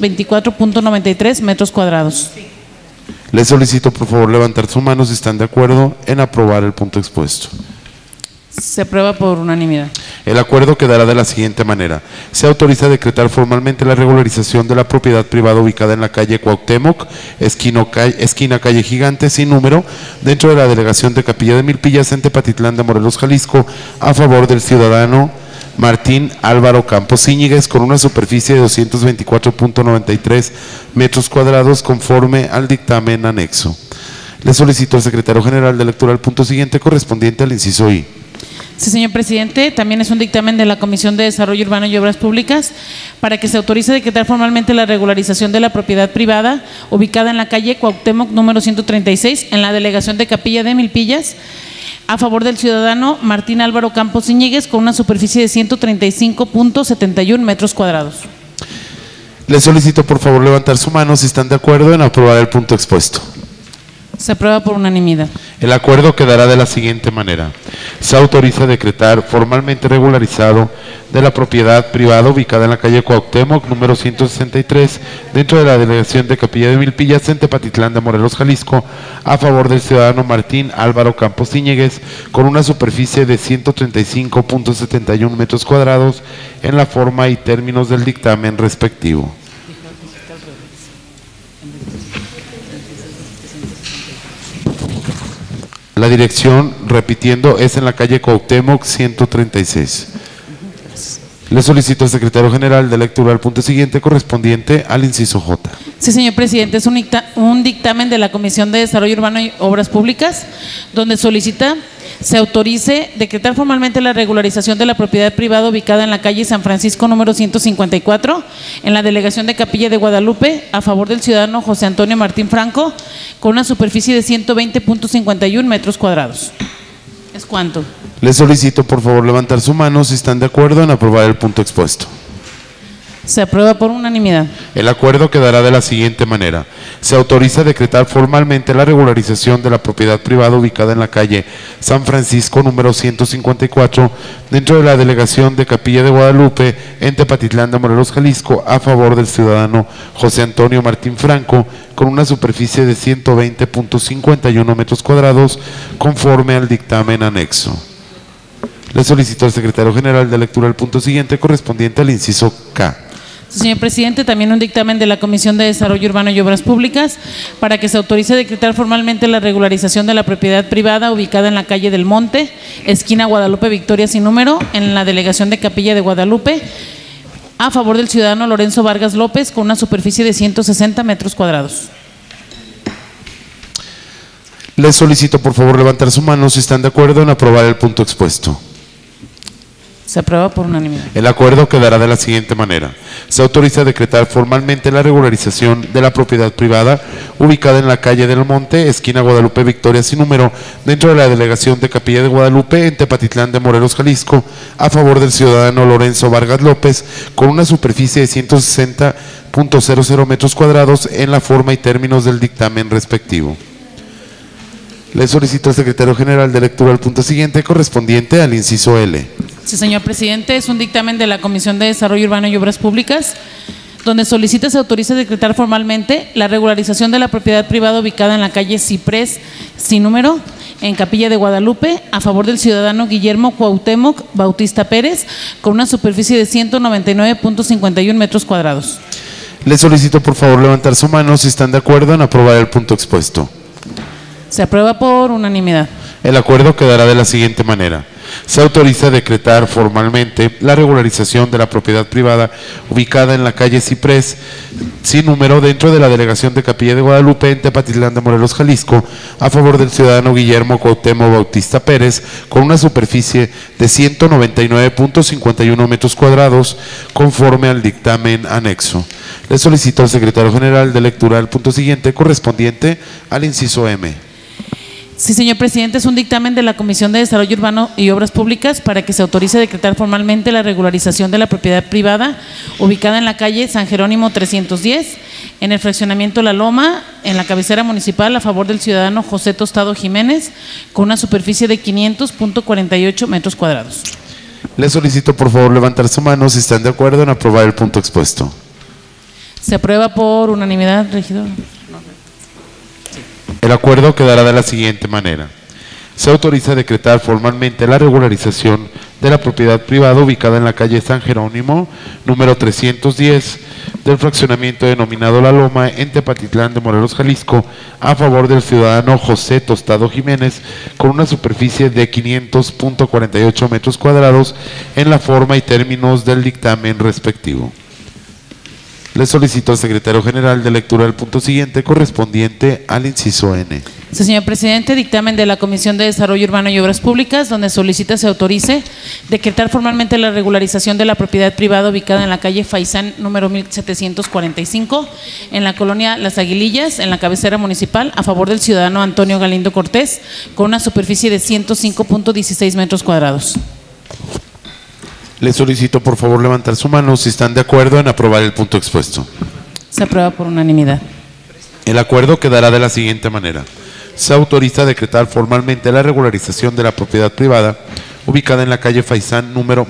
224.93 metros cuadrados. Les solicito por favor levantar su mano si están de acuerdo en aprobar el punto expuesto. Se aprueba por unanimidad. El acuerdo quedará de la siguiente manera. Se autoriza a decretar formalmente la regularización de la propiedad privada ubicada en la calle Cuauhtémoc, esquina calle Gigante sin número, dentro de la delegación de Capilla de Milpillas en Tepatitlán de Morelos, Jalisco, a favor del ciudadano Martín Álvaro Campos Íñiguez con una superficie de 224.93 metros cuadrados conforme al dictamen anexo. Le solicito al secretario general de lectura el punto siguiente correspondiente al inciso I. Sí, señor presidente. También es un dictamen de la Comisión de Desarrollo Urbano y Obras Públicas para que se autorice a decretar formalmente la regularización de la propiedad privada ubicada en la calle Cuauhtémoc número 136 en la delegación de Capilla de Milpillas, a favor del ciudadano Martín Álvaro Campos Íñiguez con una superficie de 135.71 metros cuadrados. Les solicito por favor levantar su mano si están de acuerdo en aprobar el punto expuesto. Se aprueba por unanimidad. El acuerdo quedará de la siguiente manera. Se autoriza a decretar formalmente regularizado de la propiedad privada ubicada en la calle Cuauhtémoc, número 163, dentro de la delegación de Capilla de Milpillas en Tepatitlán de Morelos, Jalisco, a favor del ciudadano Martín Álvaro Campos Íñiguez, con una superficie de 135.71 metros cuadrados en la forma y términos del dictamen respectivo. La dirección, repitiendo, es en la calle Cuauhtémoc 136. Le solicito al secretario general de lectura al punto siguiente correspondiente al inciso J. Sí, señor presidente, es un dictamen de la Comisión de Desarrollo Urbano y Obras Públicas, donde solicita se autorice decretar formalmente la regularización de la propiedad privada ubicada en la calle San Francisco número 154 en la delegación de Capilla de Guadalupe, a favor del ciudadano José Antonio Martín Franco, con una superficie de 120.51 metros cuadrados. ¿Es cuánto? Les solicito por favor levantar su mano si están de acuerdo en aprobar el punto expuesto. Se aprueba por unanimidad. El acuerdo quedará de la siguiente manera. Se autoriza a decretar formalmente la regularización de la propiedad privada ubicada en la calle San Francisco número 154 dentro de la delegación de Capilla de Guadalupe en Tepatitlán de Morelos, Jalisco, a favor del ciudadano José Antonio Martín Franco con una superficie de 120.51 metros cuadrados conforme al dictamen anexo. Le solicito al secretario general de lectura el punto siguiente correspondiente al inciso K. Señor presidente, también un dictamen de la Comisión de Desarrollo Urbano y Obras Públicas para que se autorice a decretar formalmente la regularización de la propiedad privada ubicada en la calle del Monte, esquina Guadalupe Victoria sin número, en la delegación de Capilla de Guadalupe, a favor del ciudadano Lorenzo Vargas López con una superficie de 160 metros cuadrados. Les solicito por favor levantar su mano si están de acuerdo en aprobar el punto expuesto. Se aprueba por unanimidad. El acuerdo quedará de la siguiente manera. Se autoriza a decretar formalmente la regularización de la propiedad privada ubicada en la calle del Monte, esquina Guadalupe Victoria sin número, dentro de la delegación de Capilla de Guadalupe en Tepatitlán de Morelos, Jalisco, a favor del ciudadano Lorenzo Vargas López, con una superficie de 160.00 metros cuadrados en la forma y términos del dictamen respectivo. Le solicito al secretario general de lectura al punto siguiente correspondiente al inciso L. Sí, señor presidente, es un dictamen de la Comisión de Desarrollo Urbano y Obras Públicas, donde solicita se autorice a decretar formalmente la regularización de la propiedad privada ubicada en la calle Ciprés sin número, en Capilla de Guadalupe, a favor del ciudadano Guillermo Cuauhtémoc Bautista Pérez, con una superficie de 199.51 metros cuadrados. Les solicito por favor levantar su mano si están de acuerdo en aprobar el punto expuesto. Se aprueba por unanimidad. El acuerdo quedará de la siguiente manera. Se autoriza a decretar formalmente la regularización de la propiedad privada ubicada en la calle Ciprés, sin número, dentro de la delegación de Capilla de Guadalupe, en Tepatitlán de Morelos, Jalisco, a favor del ciudadano Guillermo Cuauhtémoc Bautista Pérez, con una superficie de 199.51 metros cuadrados, conforme al dictamen anexo. Le solicito al secretario general de lectura del punto siguiente, correspondiente al inciso M. Sí, señor presidente, es un dictamen de la Comisión de Desarrollo Urbano y Obras Públicas para que se autorice a decretar formalmente la regularización de la propiedad privada ubicada en la calle San Jerónimo 310, en el fraccionamiento La Loma, en la cabecera municipal, a favor del ciudadano José Tostado Jiménez, con una superficie de 500.48 metros cuadrados. Le solicito por favor levantar su mano si están de acuerdo en aprobar el punto expuesto. Se aprueba por unanimidad, regidor. El acuerdo quedará de la siguiente manera. Se autoriza a decretar formalmente la regularización de la propiedad privada ubicada en la calle San Jerónimo, número 310, del fraccionamiento denominado La Loma, en Tepatitlán de Morelos, Jalisco, a favor del ciudadano José Tostado Jiménez, con una superficie de 500.48 metros cuadrados, en la forma y términos del dictamen respectivo. Le solicito al secretario general de lectura del punto siguiente, correspondiente al inciso N. Sí, señor presidente, dictamen de la Comisión de Desarrollo Urbano y Obras Públicas, donde solicita se autorice decretar formalmente la regularización de la propiedad privada ubicada en la calle Faisán número 1745, en la colonia Las Aguilillas, en la cabecera municipal, a favor del ciudadano Antonio Galindo Cortés, con una superficie de 105.16 metros cuadrados. Le solicito por favor levantar su mano si están de acuerdo en aprobar el punto expuesto. Se aprueba por unanimidad. El acuerdo quedará de la siguiente manera. Se autoriza a decretar formalmente la regularización de la propiedad privada ubicada en la calle Faisán número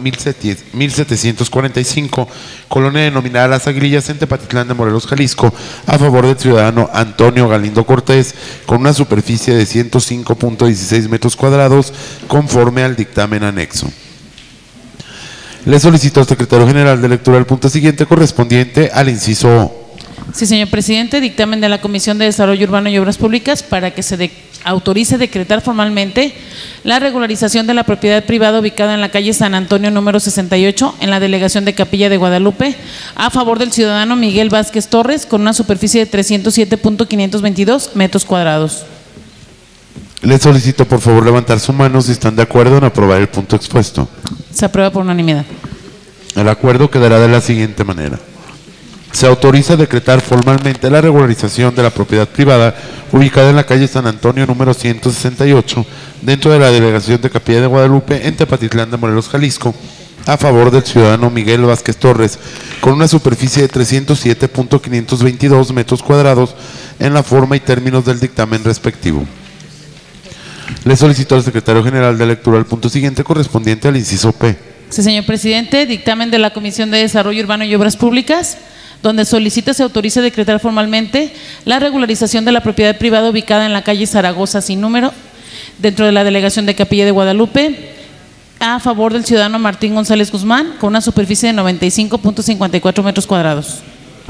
1745, colonia denominada Las Aguilillas, en Tepatitlán de Morelos, Jalisco, a favor del ciudadano Antonio Galindo Cortés, con una superficie de 105.16 metros cuadrados, conforme al dictamen anexo. Le solicito al secretario general de lectura del punto siguiente, correspondiente al inciso O. Sí, señor presidente, dictamen de la Comisión de Desarrollo Urbano y Obras Públicas para que se autorice a decretar formalmente la regularización de la propiedad privada ubicada en la calle San Antonio número 68, en la delegación de Capilla de Guadalupe, a favor del ciudadano Miguel Vázquez Torres, con una superficie de 307.522 metros cuadrados. Le solicito por favor levantar su mano si están de acuerdo en aprobar el punto expuesto. Se aprueba por unanimidad. El acuerdo quedará de la siguiente manera. Se autoriza a decretar formalmente la regularización de la propiedad privada ubicada en la calle San Antonio número 168, dentro de la delegación de Capilla de Guadalupe, en Tepatitlán de Morelos, Jalisco, a favor del ciudadano Miguel Vázquez Torres, con una superficie de 307.522 metros cuadrados, en la forma y términos del dictamen respectivo. Le solicito al secretario general de lectura del punto siguiente, correspondiente al inciso P. Sí, señor presidente, dictamen de la Comisión de Desarrollo Urbano y Obras Públicas, donde solicita se autorice a decretar formalmente la regularización de la propiedad privada ubicada en la calle Zaragoza sin número, dentro de la delegación de Capilla de Guadalupe, a favor del ciudadano Martín González Guzmán, con una superficie de 95.54 metros cuadrados.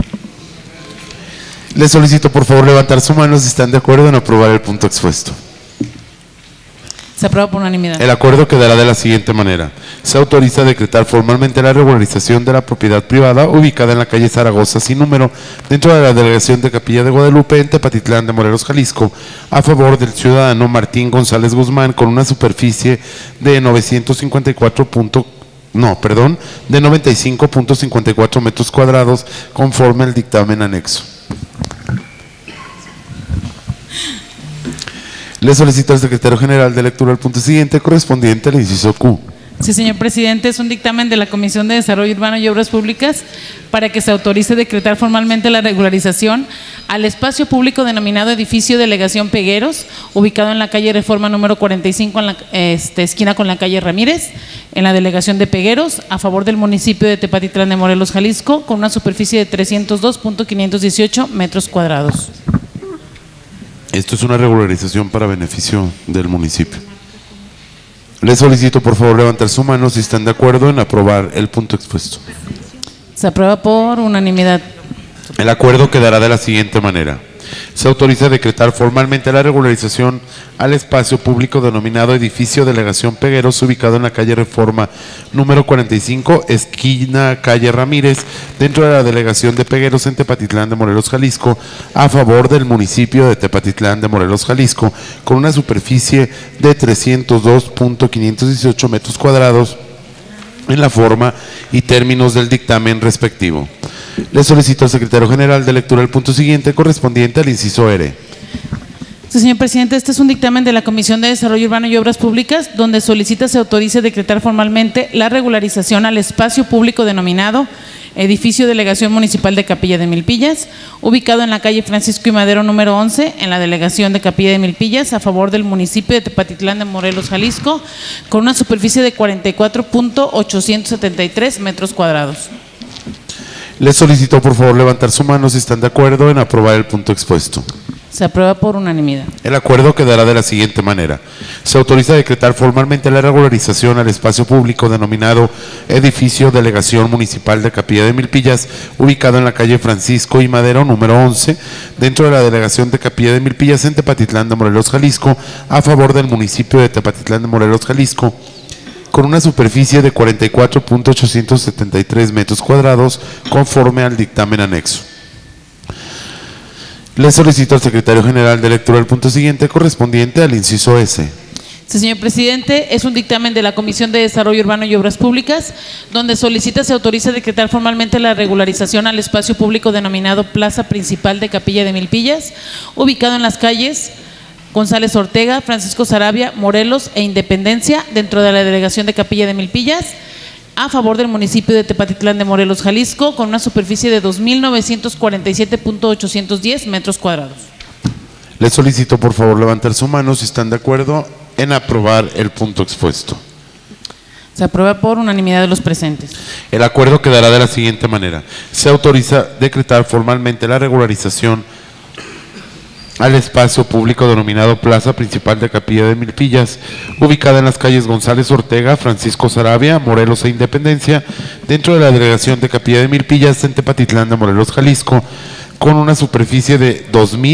Le solicito por favor levantar su mano si están de acuerdo en aprobar el punto expuesto. Se aprueba por unanimidad. El acuerdo quedará de la siguiente manera. Se autoriza a decretar formalmente la regularización de la propiedad privada ubicada en la calle Zaragoza sin número, dentro de la delegación de Capilla de Guadalupe, en Tepatitlán de Morelos, Jalisco, a favor del ciudadano Martín González Guzmán, con una superficie de 95.54 metros cuadrados, conforme al dictamen anexo. Le solicito al secretario general de lectura del punto siguiente, correspondiente al inciso Q. Sí, señor presidente, es un dictamen de la Comisión de Desarrollo Urbano y Obras Públicas para que se autorice decretar formalmente la regularización al espacio público denominado Edificio Delegación Pegueros, ubicado en la calle Reforma número 45, en la esquina con la calle Ramírez, en la delegación de Pegueros, a favor del municipio de Tepatitlán de Morelos, Jalisco, con una superficie de 302.518 metros cuadrados. Esto es una regularización para beneficio del municipio. Le solicito por favor levantar su mano si están de acuerdo en aprobar el punto expuesto. Se aprueba por unanimidad. El acuerdo quedará de la siguiente manera. Se autoriza a decretar formalmente la regularización al espacio público denominado Edificio Delegación Pegueros, ubicado en la calle Reforma número 45, esquina calle Ramírez, dentro de la Delegación de Pegueros en Tepatitlán de Morelos, Jalisco, a favor del municipio de Tepatitlán de Morelos, Jalisco, con una superficie de 302.518 metros cuadrados en la forma y términos del dictamen respectivo. Le solicito al secretario general de lectura el punto siguiente correspondiente al inciso R. Sí, señor presidente, este es un dictamen de la Comisión de Desarrollo Urbano y Obras Públicas, donde solicita se autorice decretar formalmente la regularización al espacio público denominado Edificio Delegación Municipal de Capilla de Milpillas, ubicado en la calle Francisco y Madero número 11, en la Delegación de Capilla de Milpillas, a favor del municipio de Tepatitlán de Morelos, Jalisco, con una superficie de 44.873 metros cuadrados. Les solicito por favor levantar su mano si están de acuerdo en aprobar el punto expuesto. Se aprueba por unanimidad. El acuerdo quedará de la siguiente manera. Se autoriza a decretar formalmente la regularización al espacio público denominado Edificio Delegación Municipal de Capilla de Milpillas, ubicado en la calle Francisco y Madero número 11, dentro de la Delegación de Capilla de Milpillas en Tepatitlán de Morelos, Jalisco, a favor del municipio de Tepatitlán de Morelos, Jalisco, con una superficie de 44.873 metros cuadrados, conforme al dictamen anexo. Le solicito al secretario general de lectura el punto siguiente correspondiente al inciso S. Sí, señor presidente, es un dictamen de la Comisión de Desarrollo Urbano y Obras Públicas, donde solicita se autorice a decretar formalmente la regularización al espacio público denominado Plaza Principal de Capilla de Milpillas, ubicado en las calles González Ortega, Francisco Sarabia, Morelos e Independencia, dentro de la Delegación de Capilla de Milpillas, a favor del municipio de Tepatitlán de Morelos, Jalisco, con una superficie de 2.947.810 metros cuadrados. Les solicito por favor levantar su mano si están de acuerdo en aprobar el punto expuesto. Se aprueba por unanimidad de los presentes. El acuerdo quedará de la siguiente manera. Se autoriza decretar formalmente la regularización al espacio público denominado Plaza Principal de Capilla de Milpillas, ubicada en las calles González Ortega, Francisco Sarabia, Morelos e Independencia, dentro de la Delegación de Capilla de Milpillas en Tepatitlán de Morelos, Jalisco, con una superficie de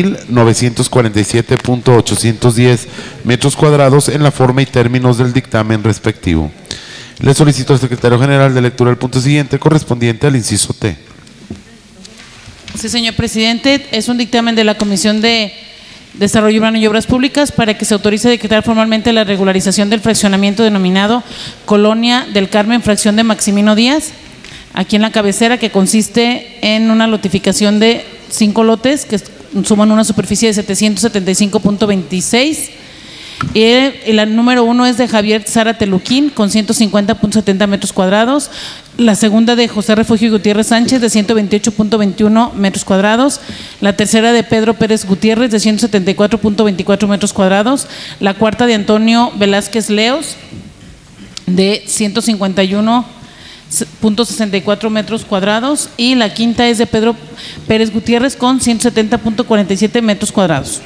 2.947.810 metros cuadrados en la forma y términos del dictamen respectivo. Le solicito al secretario general de lectura el punto siguiente correspondiente al inciso T. Sí, señor presidente, es un dictamen de la Comisión de Desarrollo Urbano y Obras Públicas para que se autorice a decretar formalmente la regularización del fraccionamiento denominado Colonia del Carmen, fracción de Maximino Díaz, aquí en la cabecera, que consiste en una lotificación de 5 lotes que suman una superficie de 775.26. Y la número 1 es de Javier Sara Teluquín con 150.70 metros cuadrados, la segunda de José Refugio Gutiérrez Sánchez de 128.21 metros cuadrados, la tercera de Pedro Pérez Gutiérrez de 174.24 metros cuadrados, la cuarta de Antonio Velázquez Leos de 151.64 metros cuadrados y la quinta es de Pedro Pérez Gutiérrez con 170.47 metros cuadrados.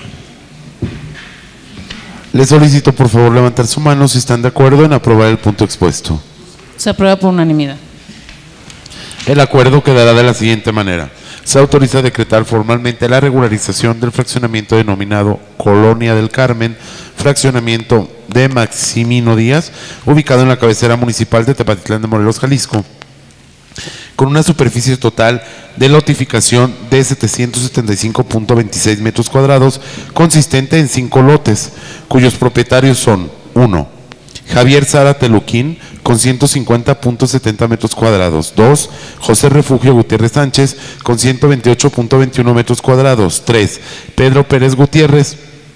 Les solicito por favor levantar su mano si están de acuerdo en aprobar el punto expuesto. Se aprueba por unanimidad. El acuerdo quedará de la siguiente manera. Se autoriza a decretar formalmente la regularización del fraccionamiento denominado Colonia del Carmen, fraccionamiento de Maximino Díaz, ubicado en la cabecera municipal de Tepatitlán de Morelos, Jalisco, con una superficie total de lotificación de 775.26 metros cuadrados, consistente en 5 lotes, cuyos propietarios son: 1. Javier Sara Teluquín, con 150.70 metros cuadrados; 2. José Refugio Gutiérrez Sánchez, con 128.21 metros cuadrados; 3. Pedro Pérez Gutiérrez,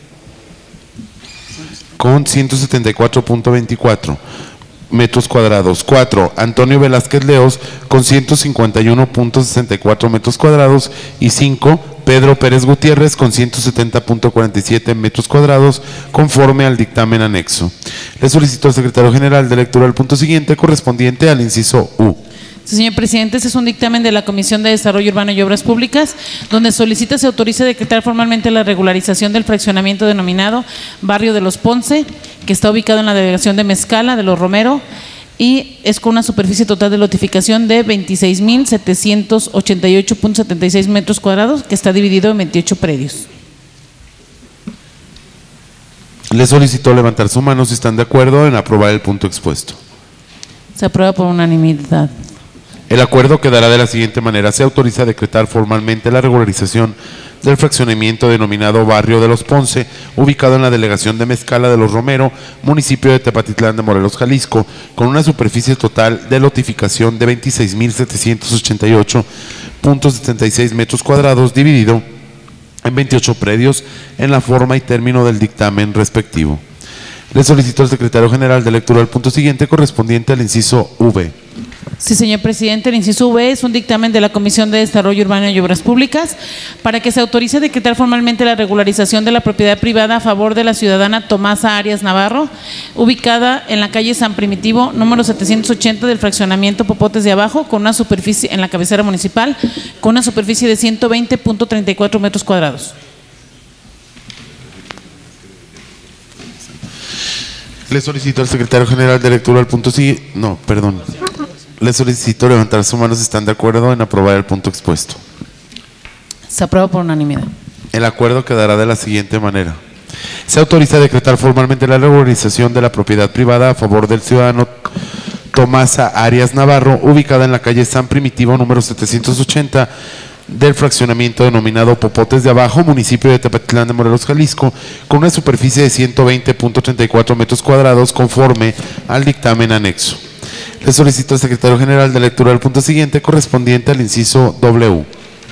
con 174.24 metros cuadrados; 4. Antonio Velázquez Leos con 151.64 metros cuadrados y 5. Pedro Pérez Gutiérrez con 170.47 metros cuadrados, conforme al dictamen anexo. Le solicito al secretario general de lectura el punto siguiente correspondiente al inciso U. Sí, señor presidente, este es un dictamen de la Comisión de Desarrollo Urbano y Obras Públicas, donde solicita se autorice a decretar formalmente la regularización del fraccionamiento denominado Barrio de los Ponce, que está ubicado en la delegación de Mezcala de los Romero, y es con una superficie total de lotificación de 26.788.76 metros cuadrados, que está dividido en 28 predios. Le solicito levantar su mano si están de acuerdo en aprobar el punto expuesto. Se aprueba por unanimidad. El acuerdo quedará de la siguiente manera: se autoriza a decretar formalmente la regularización del fraccionamiento denominado Barrio de los Ponce, ubicado en la delegación de Mezcala de los Romero, municipio de Tepatitlán de Morelos, Jalisco, con una superficie total de lotificación de 26.788.76 metros cuadrados, dividido en 28 predios en la forma y término del dictamen respectivo. Le solicito al secretario general de lectura del punto siguiente correspondiente al inciso V. Sí, señor presidente, el inciso V es un dictamen de la Comisión de Desarrollo Urbano y Obras Públicas para que se autorice a decretar formalmente la regularización de la propiedad privada a favor de la ciudadana Tomasa Arias Navarro, ubicada en la calle San Primitivo, número 780 del fraccionamiento Popotes de Abajo, con una superficie en la cabecera municipal, con una superficie de 120.34 metros cuadrados. Le solicito al secretario general de lectura del punto siguiente. No, perdón. Le solicito levantar su mano si están de acuerdo en aprobar el punto expuesto. Se aprueba por unanimidad. El acuerdo quedará de la siguiente manera: se autoriza a decretar formalmente la regularización de la propiedad privada a favor del ciudadano Tomasa Arias Navarro, ubicada en la calle San Primitivo, número 780, del fraccionamiento denominado Popotes de Abajo, municipio de Tepatitlán de Morelos, Jalisco, con una superficie de 120.34 metros cuadrados, conforme al dictamen anexo. Le solicito al secretario general de lectura del punto siguiente correspondiente al inciso W.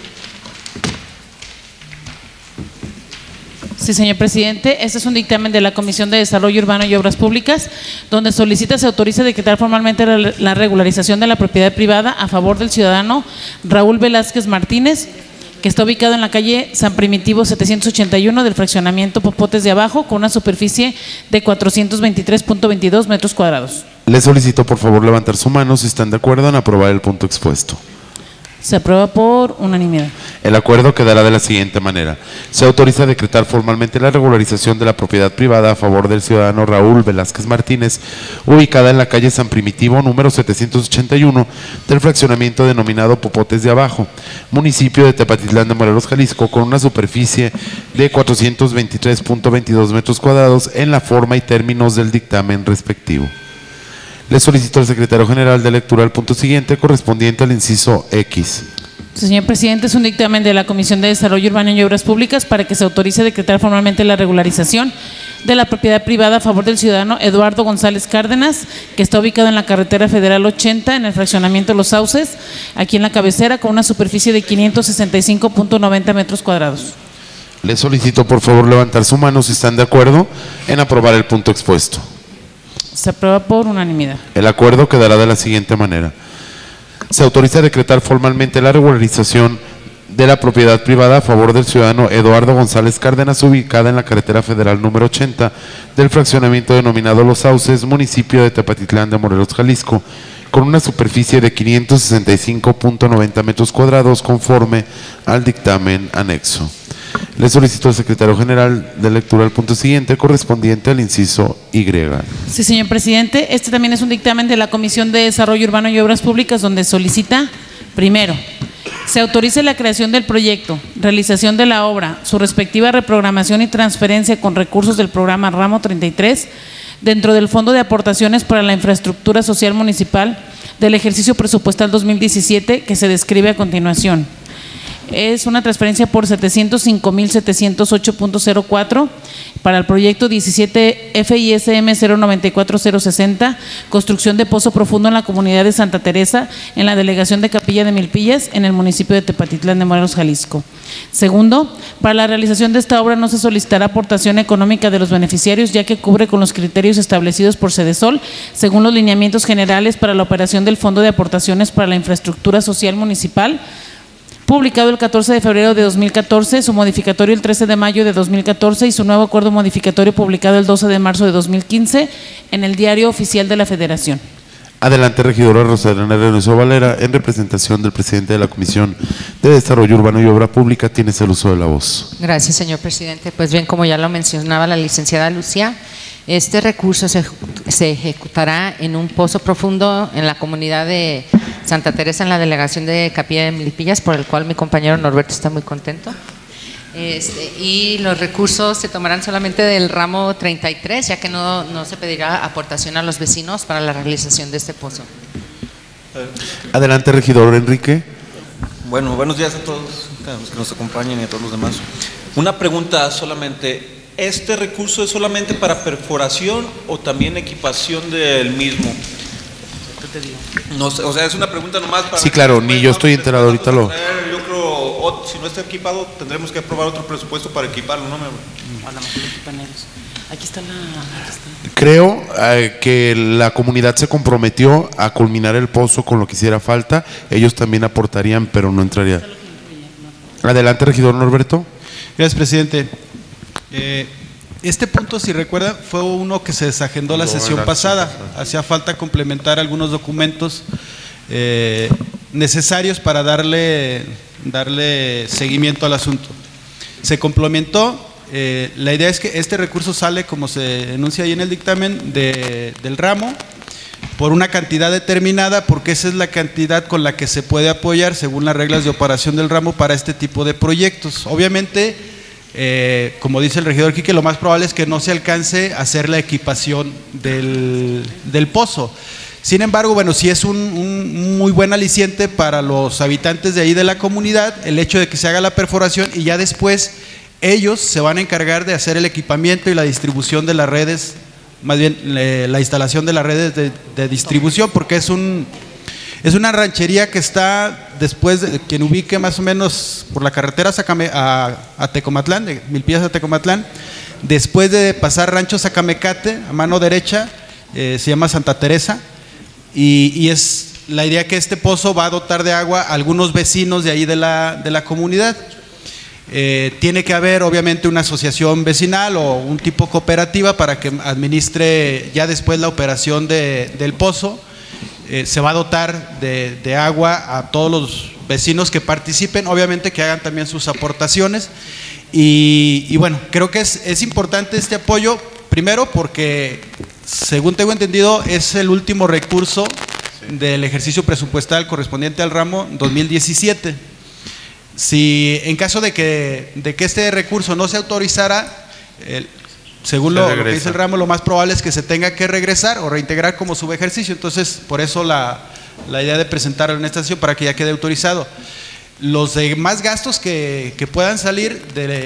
Sí, señor presidente, este es un dictamen de la Comisión de Desarrollo Urbano y Obras Públicas, donde solicita se autorice a decretar formalmente la regularización de la propiedad privada a favor del ciudadano Raúl Velázquez Martínez, que está ubicado en la calle San Primitivo 781 del fraccionamiento Popotes de Abajo, con una superficie de 423.22 metros cuadrados. Le solicito por favor levantar su mano si están de acuerdo en aprobar el punto expuesto. Se aprueba por unanimidad. El acuerdo quedará de la siguiente manera: se autoriza a decretar formalmente la regularización de la propiedad privada a favor del ciudadano Raúl Velázquez Martínez, ubicada en la calle San Primitivo, número 781, del fraccionamiento denominado Popotes de Abajo, municipio de Tepatitlán de Morelos, Jalisco, con una superficie de 423.22 metros cuadrados en la forma y términos del dictamen respectivo. Le solicito al secretario general de lectura del punto siguiente correspondiente al inciso X. Señor presidente, es un dictamen de la Comisión de Desarrollo Urbano y Obras Públicas para que se autorice a decretar formalmente la regularización de la propiedad privada a favor del ciudadano Eduardo González Cárdenas, que está ubicado en la carretera federal 80 en el fraccionamiento Los Sauces, aquí en la cabecera, con una superficie de 565.90 metros cuadrados. Le solicito por favor levantar su mano si están de acuerdo en aprobar el punto expuesto. Se aprueba por unanimidad. El acuerdo quedará de la siguiente manera: se autoriza a decretar formalmente la regularización de la propiedad privada a favor del ciudadano Eduardo González Cárdenas, ubicada en la carretera federal número 80 del fraccionamiento denominado Los Sauces, municipio de Tepatitlán de Morelos, Jalisco, con una superficie de 565.90 metros cuadrados, conforme al dictamen anexo. Le solicito al secretario general de lectura al punto siguiente correspondiente al inciso Y. Sí, señor presidente, este también es un dictamen de la Comisión de Desarrollo Urbano y Obras Públicas, donde solicita, primero, se autorice la creación del proyecto, realización de la obra, su respectiva reprogramación y transferencia con recursos del programa Ramo 33 dentro del Fondo de Aportaciones para la Infraestructura Social Municipal del ejercicio presupuestal 2017, que se describe a continuación. Es una transferencia por 705.708.04 para el proyecto 17 FISM 094060, construcción de pozo profundo en la comunidad de Santa Teresa, en la delegación de Capilla de Milpillas, en el municipio de Tepatitlán de Morelos, Jalisco. Segundo, para la realización de esta obra no se solicitará aportación económica de los beneficiarios, ya que cubre con los criterios establecidos por Sedesol, según los lineamientos generales para la operación del Fondo de Aportaciones para la Infraestructura Social Municipal, publicado el 14 de febrero de 2014, su modificatorio el 13 de mayo de 2014 y su nuevo acuerdo modificatorio publicado el 12 de marzo de 2015 en el Diario Oficial de la Federación. Adelante, regidora Rosalena Reynoso Valera, en representación del presidente de la Comisión de Desarrollo Urbano y Obra Pública, tienes el uso de la voz. Gracias, señor presidente. Pues bien, como ya lo mencionaba la licenciada Lucía, Este recurso se ejecutará en un pozo profundo en la comunidad de Santa Teresa, en la delegación de Capilla de Milpillas, por el cual mi compañero Norberto está muy contento. Y los recursos se tomarán solamente del ramo 33, ya que no se pedirá aportación a los vecinos para la realización de este pozo. Adelante, regidor Enrique. Bueno, buenos días a todos los que nos acompañan y a todos los demás. Una pregunta solamente, ¿este recurso es solamente para perforación o también equipación del mismo? No sé, o sea, es una pregunta nomás para… Sí, claro, ni yo estoy enterado, ahorita lo… Yo creo, si no está equipado, tendremos que aprobar otro presupuesto para equiparlo, ¿no? A lo mejor equipan ellos. Aquí está la… Creo que la comunidad se comprometió a culminar el pozo con lo que hiciera falta. Ellos también aportarían, pero no entraría. Adelante, regidor Norberto. Gracias, presidente. Este punto, si recuerdan, fue uno que se desagendó la sesión pasada. Hacía falta complementar algunos documentos necesarios para darle seguimiento al asunto. Se complementó. La idea es que este recurso sale, como se enuncia ahí en el dictamen, del ramo por una cantidad determinada, porque esa es la cantidad con la que se puede apoyar según las reglas de operación del ramo para este tipo de proyectos. Obviamente, como dice el regidor Quique, lo más probable es que no se alcance a hacer la equipación del pozo. Sin embargo, bueno, sí es un muy buen aliciente para los habitantes de ahí de la comunidad el hecho de que se haga la perforación y ya después ellos se van a encargar de hacer el equipamiento y la distribución de las redes, más bien la instalación de las redes de distribución, porque es una ranchería que está después de quien ubique más o menos por la carretera a Tecomatlán, de Milpillas a Tecomatlán, después de pasar Rancho Zacamecate, a mano derecha, se llama Santa Teresa, y es la idea que este pozo va a dotar de agua a algunos vecinos de ahí de la comunidad. Tiene que haber obviamente una asociación vecinal o un tipo cooperativa para que administre ya después la operación del pozo. Se va a dotar de agua a todos los vecinos que participen, obviamente que hagan también sus aportaciones y bueno, creo que es importante este apoyo, primero porque según tengo entendido es el último recurso del ejercicio presupuestal correspondiente al ramo 2017. Si en caso de que este recurso no se autorizara, según lo que dice el ramo, lo más probable es que se tenga que regresar o reintegrar como subejercicio. Entonces, por eso la idea de presentarlo en esta sesión para que ya quede autorizado. Los demás gastos que puedan salir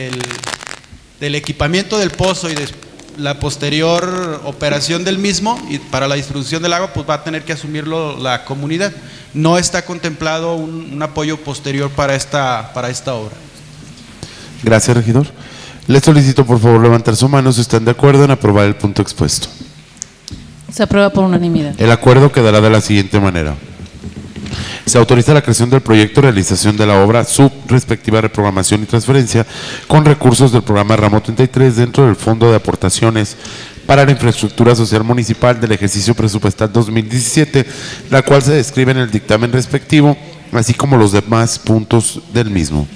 del equipamiento del pozo y de la posterior operación del mismo y para la distribución del agua, pues va a tener que asumirlo la comunidad. No está contemplado un apoyo posterior para esta obra. Gracias, regidor. Le solicito por favor levantar su mano si están de acuerdo en aprobar el punto expuesto. Se aprueba por unanimidad. El acuerdo quedará de la siguiente manera. Se autoriza la creación del proyecto, realización de la obra, su respectiva reprogramación y transferencia con recursos del programa Ramo 33 dentro del Fondo de Aportaciones para la Infraestructura Social Municipal del ejercicio presupuestal 2017, la cual se describe en el dictamen respectivo, así como los demás puntos del mismo.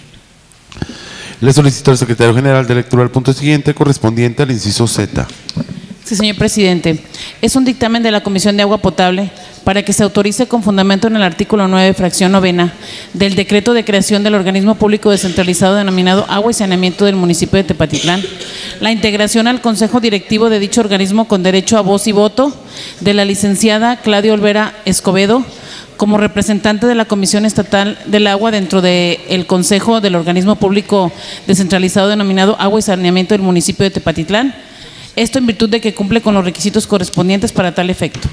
Le solicito al secretario general de lectura el punto siguiente correspondiente al inciso Z. Sí, señor presidente. Es un dictamen de la Comisión de Agua Potable para que se autorice con fundamento en el artículo 9, fracción novena, del decreto de creación del organismo público descentralizado denominado Agua y Saneamiento del municipio de Tepatitlán, la integración al consejo directivo de dicho organismo con derecho a voz y voto de la licenciada Claudia Olvera Escobedo como representante de la Comisión Estatal del Agua dentro del consejo del organismo público descentralizado denominado Agua y Saneamiento del municipio de Tepatitlán. Esto en virtud de que cumple con los requisitos correspondientes para tal efecto.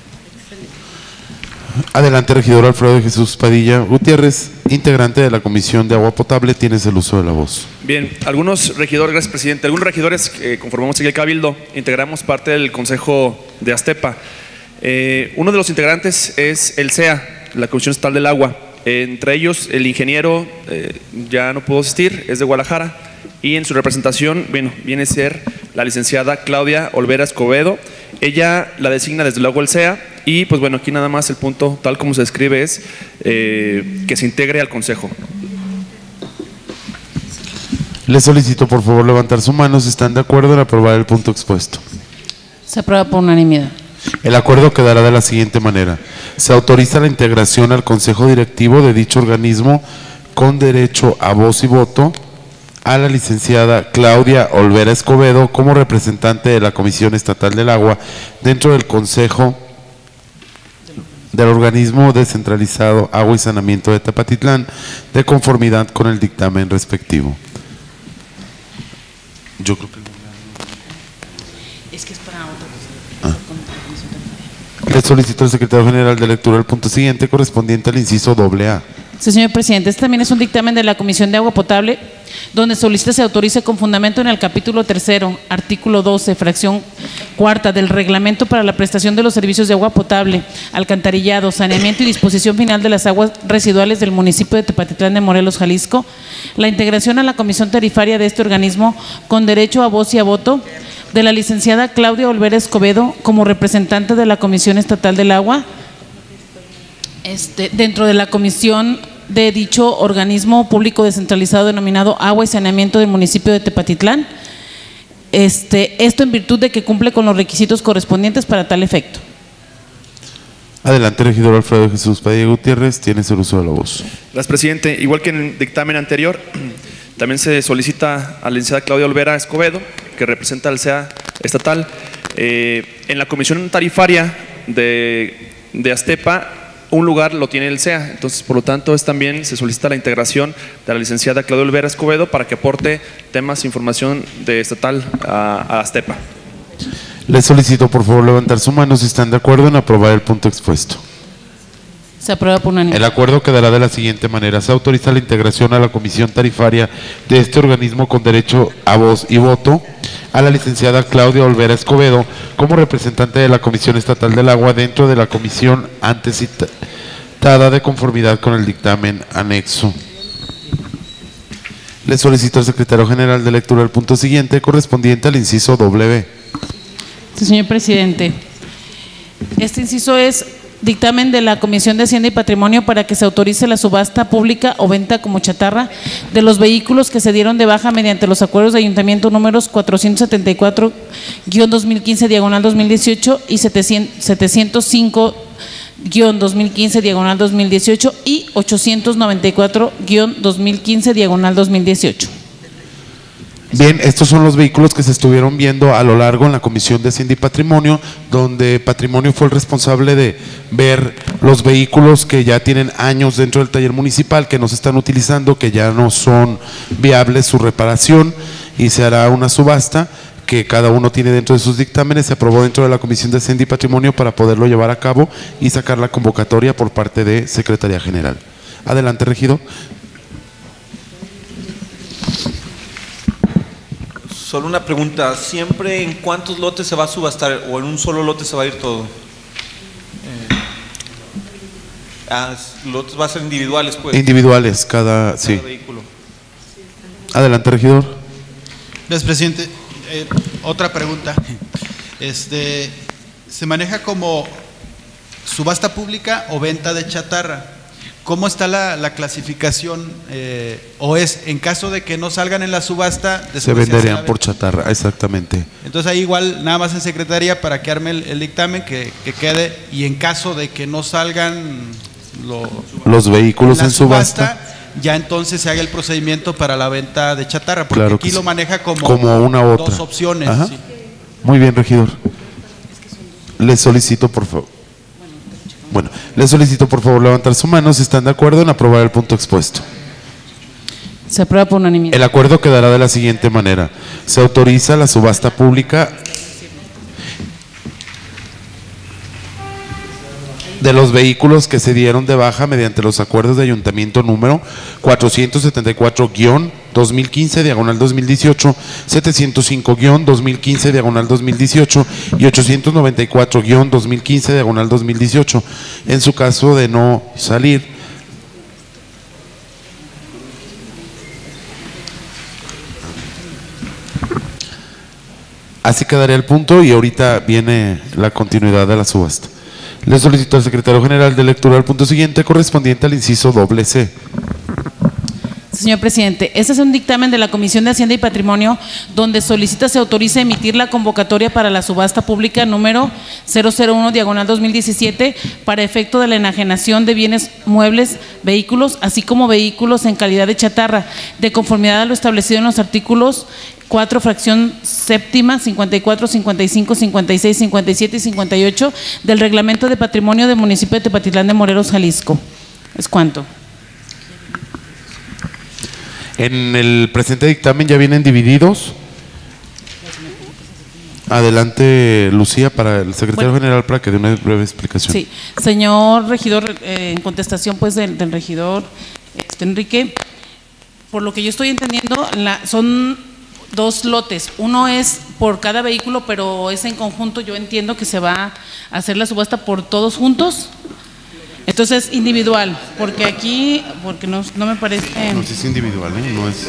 Adelante, regidor Alfredo Jesús Padilla Gutiérrez, integrante de la Comisión de Agua Potable, tienes el uso de la voz. Bien, algunos regidores, gracias presidente, algunos regidores conformamos aquí el Cabildo, integramos parte del Consejo de Astepa. Uno de los integrantes es el CEA, la Comisión Estatal del Agua. Entre ellos, el ingeniero ya no pudo asistir, es de Guadalajara, y en su representación, bueno, viene a ser la licenciada Claudia Olvera Escobedo. Ella la designa desde luego el CEA y pues bueno, aquí nada más el punto tal como se escribe es que se integre al consejo. Le solicito por favor levantar su mano si están de acuerdo en aprobar el punto expuesto. Se aprueba por unanimidad. El acuerdo quedará de la siguiente manera. Se autoriza la integración al Consejo Directivo de dicho organismo con derecho a voz y voto a la licenciada Claudia Olvera Escobedo como representante de la Comisión Estatal del Agua dentro del Consejo del organismo descentralizado Agua y Saneamiento de Tepatitlán, de conformidad con el dictamen respectivo. Yo creo que es que es para otra cosa. Le solicito al secretario general de lectura el punto siguiente correspondiente al inciso AA. Sí, señor presidente, este también es un dictamen de la Comisión de Agua Potable, donde solicita se autorice con fundamento en el capítulo 3, artículo 12, fracción 4 del reglamento para la prestación de los servicios de agua potable, alcantarillado, saneamiento y disposición final de las aguas residuales del municipio de Tepatitlán de Morelos, Jalisco, la integración a la comisión tarifaria de este organismo con derecho a voz y a voto de la licenciada Claudia Olvera Escobedo como representante de la Comisión Estatal del Agua, dentro de la comisión de dicho organismo público descentralizado denominado Agua y Saneamiento del municipio de Tepatitlán, esto en virtud de que cumple con los requisitos correspondientes para tal efecto. Adelante, regidor Alfredo Jesús Padilla Gutiérrez, tienes el uso de la voz. Gracias, presidente. Igual que en el dictamen anterior, también se solicita a la licenciada Claudia Olvera Escobedo, que representa al SEA estatal, en la comisión tarifaria de Astepa. Un lugar lo tiene el SEA, entonces por lo tanto también se solicita la integración de la licenciada Claudia Olvera Escobedo para que aporte temas e información de estatal a Astepa. Les solicito por favor levantar su mano si están de acuerdo en aprobar el punto expuesto. Se aprueba por unanimidad. El acuerdo quedará de la siguiente manera. Se autoriza la integración a la comisión tarifaria de este organismo con derecho a voz y voto a la licenciada Claudia Olvera Escobedo como representante de la Comisión Estatal del Agua dentro de la comisión antes citada de conformidad con el dictamen anexo. Le solicito al secretario general de lectura el punto siguiente correspondiente al inciso W. Sí, señor presidente. Este inciso es dictamen de la Comisión de Hacienda y Patrimonio para que se autorice la subasta pública o venta como chatarra de los vehículos que se dieron de baja mediante los acuerdos de ayuntamiento números 474-2015/2018 y 705-2015/2018 y 894-2015/2018. Bien, estos son los vehículos que se estuvieron viendo a lo largo en la Comisión de Hacienda y Patrimonio, donde Patrimonio fue el responsable de ver los vehículos que ya tienen años dentro del taller municipal, que no se están utilizando, que ya no son viables su reparación, y se hará una subasta que cada uno tiene dentro de sus dictámenes. Se aprobó dentro de la Comisión de Hacienda y Patrimonio para poderlo llevar a cabo y sacar la convocatoria por parte de Secretaría General. Adelante, regidor. Solo una pregunta, ¿siempre en cuántos lotes se va a subastar o en un solo lote se va a ir todo? Lotes va a ser individuales, pues. Individuales, cada vehículo. Adelante, regidor. Gracias, presidente. Otra pregunta. ¿Se maneja como subasta pública o venta de chatarra? ¿Cómo está la clasificación? ¿O es en caso de que no salgan en la subasta? Se venderían por chatarra, exactamente. Entonces ahí igual nada más en secretaría para que arme el dictamen que quede, y en caso de que no salgan los vehículos en subasta, ya entonces se haga el procedimiento para la venta de chatarra, porque claro aquí lo maneja como una u otra. Dos opciones. Sí. Muy bien, regidor. Les solicito por favor. Bueno, les solicito por favor levantar su mano si están de acuerdo en aprobar el punto expuesto. Se aprueba por unanimidad. El acuerdo quedará de la siguiente manera. Se autoriza la subasta pública de los vehículos que se dieron de baja mediante los acuerdos de ayuntamiento número 474-2015/2018, 705-2015/2018 y 894-2015/2018. En su caso de no salir, así quedaría el punto y ahorita viene la continuidad de la subasta. Le solicito al secretario general de lectura el punto siguiente correspondiente al inciso C. Señor presidente, este es un dictamen de la Comisión de Hacienda y Patrimonio donde solicita se autorice emitir la convocatoria para la subasta pública número 001/2017 para efecto de la enajenación de bienes muebles, vehículos, así como vehículos en calidad de chatarra, de conformidad a lo establecido en los artículos 4, fracción séptima, 54, 55, 56, 57 y 58 del Reglamento de Patrimonio del municipio de Tepatitlán de Morelos, Jalisco. ¿Es cuánto? En el presente dictamen ya vienen divididos. Adelante, Lucía, para el secretario general, para que dé una breve explicación. Sí, señor regidor, en contestación pues del regidor Enrique, por lo que yo estoy entendiendo, son dos lotes. Uno es por cada vehículo, pero es en conjunto. Yo entiendo que se va a hacer la subasta por todos juntos. Entonces, individual, porque aquí, porque no me parece… No, si es individual, no es…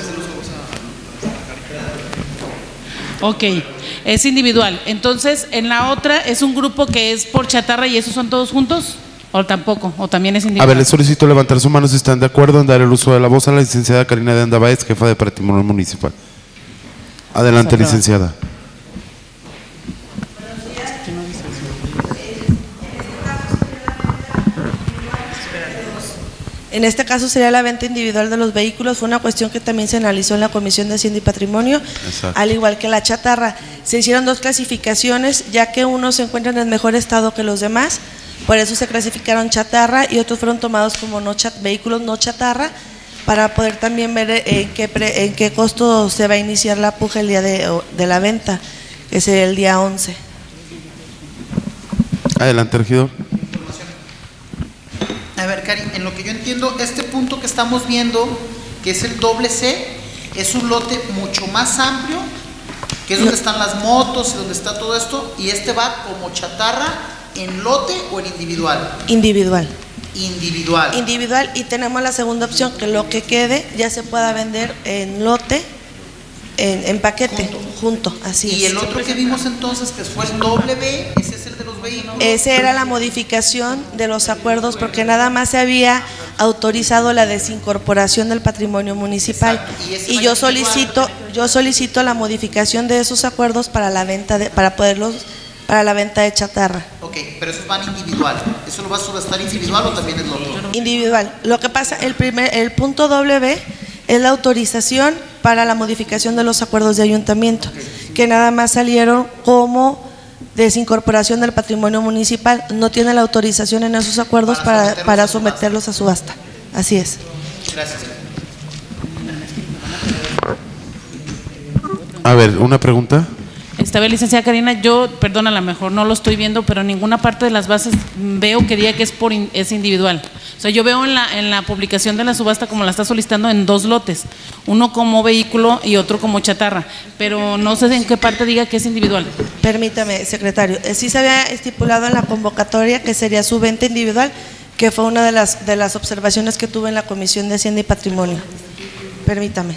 Ok, es individual. Entonces, en la otra es un grupo que es por chatarra y esos son todos juntos, o tampoco, o también es individual. A ver, les solicito levantar su mano si están de acuerdo en dar el uso de la voz a la licenciada Karina de Anda Báez, jefa de Patrimonio Municipal. Adelante, licenciada. En este caso sería la venta individual de los vehículos. Fue una cuestión que también se analizó en la Comisión de Hacienda y Patrimonio. Exacto. Al igual que la chatarra. Se hicieron dos clasificaciones, ya que unos se encuentran en mejor estado que los demás, por eso se clasificaron chatarra, y otros fueron tomados como vehículos no chatarra, para poder también ver en qué costo se va a iniciar la puja el día de la venta, que sería el día 11. Adelante, regidor. A ver, Cari, en lo que yo entiendo, este punto que estamos viendo, que es el doble C, es un lote mucho más amplio, que es donde están las motos y donde está todo esto, y este va como chatarra en lote o en individual. Individual. Individual, y tenemos la segunda opción, que lo que quede ya se pueda vender en lote, en paquete, junto, así es. Y el otro que vimos entonces, que fue el doble B, ese es el de los vehículos. Esa era la modificación de los acuerdos, porque nada más se había autorizado la desincorporación del patrimonio municipal. Y yo solicito la modificación de esos acuerdos para la venta para la venta de chatarra. Ok, pero esos van individual. ¿Eso lo va a subastar individual o también es lo otro? Individual. Lo que pasa, el punto W es la autorización para la modificación de los acuerdos de ayuntamiento, que nada más salieron como desincorporación del patrimonio municipal. No tiene la autorización en esos acuerdos para someterlos a subasta. Así es. Gracias. A ver, una pregunta. Esta vez, licenciada Karina, perdón, a lo mejor no lo estoy viendo, pero en ninguna parte de las bases veo que diga que es individual. O sea, yo veo en la publicación de la subasta, como la está solicitando, en dos lotes, uno como vehículo y otro como chatarra, pero no sé en qué parte diga que es individual. Permítame, secretario, sí se había estipulado en la convocatoria que sería su venta individual, que fue una de las observaciones que tuve en la Comisión de Hacienda y Patrimonio. Permítame.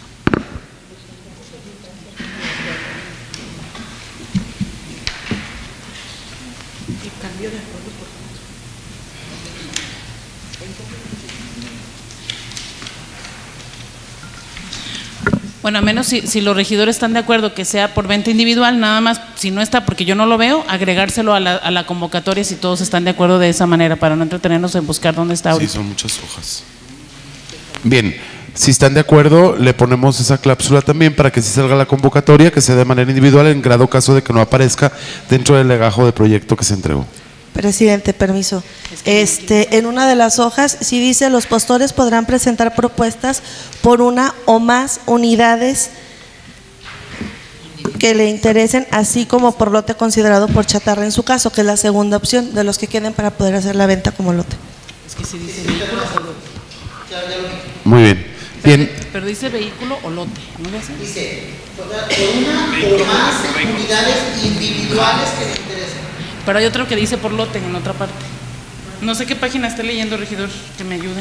Bueno, a menos si los regidores están de acuerdo que sea por venta individual, nada más, si no está, porque yo no lo veo, agregárselo a la convocatoria si todos están de acuerdo de esa manera, para no entretenernos en buscar dónde está ahorita. Sí, son muchas hojas. Bien, si están de acuerdo, le ponemos esa cláusula también para que si salga la convocatoria, que sea de manera individual, en grado caso de que no aparezca dentro del legajo de proyecto que se entregó. Presidente, permiso. En una de las hojas sí dice: los postores podrán presentar propuestas por una o más unidades que le interesen, así como por lote considerado por chatarra en su caso, que es la segunda opción de los que queden para poder hacer la venta como lote. Es que sí dice muy bien. Bien. Pero dice vehículo o lote, ¿no lo hace? Dice, por una o más unidades individuales que le interesen. Pero hay otro que dice por lote en otra parte. No sé qué página está leyendo, regidor, que me ayude.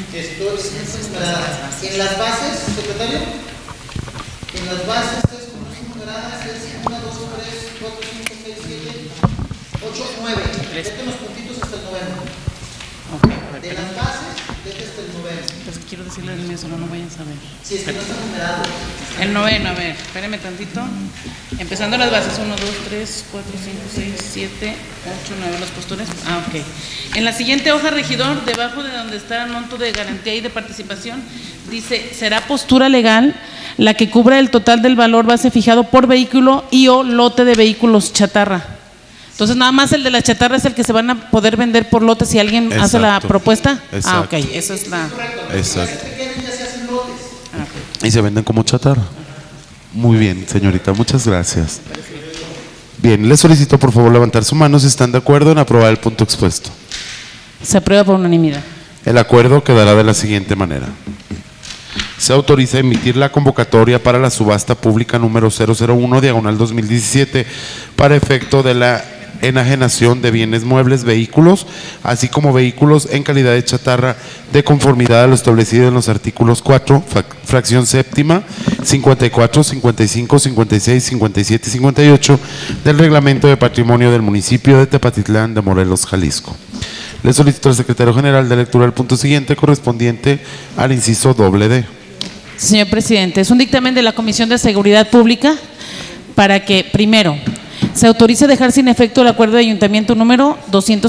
En las bases, secretario, en las bases es como son numeradas, es 1, 2, 3, 4, 5, 6, 7, 8, 9. Meten los puntitos hasta el 9. De las bases, deja hasta el noveno. Pues quiero decirle el mío, solo no vayan a saber. Si es que no está numerado. El noveno, a ver, espérenme tantito. Empezando las bases, 1, 2, 3, 4, 5, 6, 7, 8, 9, los postures. Ah, ok. En la siguiente hoja, regidor, debajo de donde está el monto de garantía y de participación, dice, será postura legal la que cubra el total del valor base fijado por vehículo y o lote de vehículos chatarra. Entonces, nada más el de la chatarra es el que se van a poder vender por lote si alguien hace la propuesta. Exacto. Ah, ok, esa es la… Exacto. Y se venden como chatarra. Muy bien, señorita, muchas gracias. Bien, le solicito por favor levantar su mano si están de acuerdo en aprobar el punto expuesto. Se aprueba por unanimidad. El acuerdo quedará de la siguiente manera. Se autoriza a emitir la convocatoria para la subasta pública número 001/2017 para efecto de la enajenación de bienes muebles, vehículos, así como vehículos en calidad de chatarra, de conformidad a lo establecido en los artículos 4, fracción séptima, 54, 55, 56, 57 y 58 del Reglamento de Patrimonio del municipio de Tepatitlán de Morelos, Jalisco. Le solicito al secretario general de lectura el punto siguiente correspondiente al inciso D. Señor presidente, es un dictamen de la Comisión de Seguridad Pública para que, primero, se autorice dejar sin efecto el acuerdo de ayuntamiento número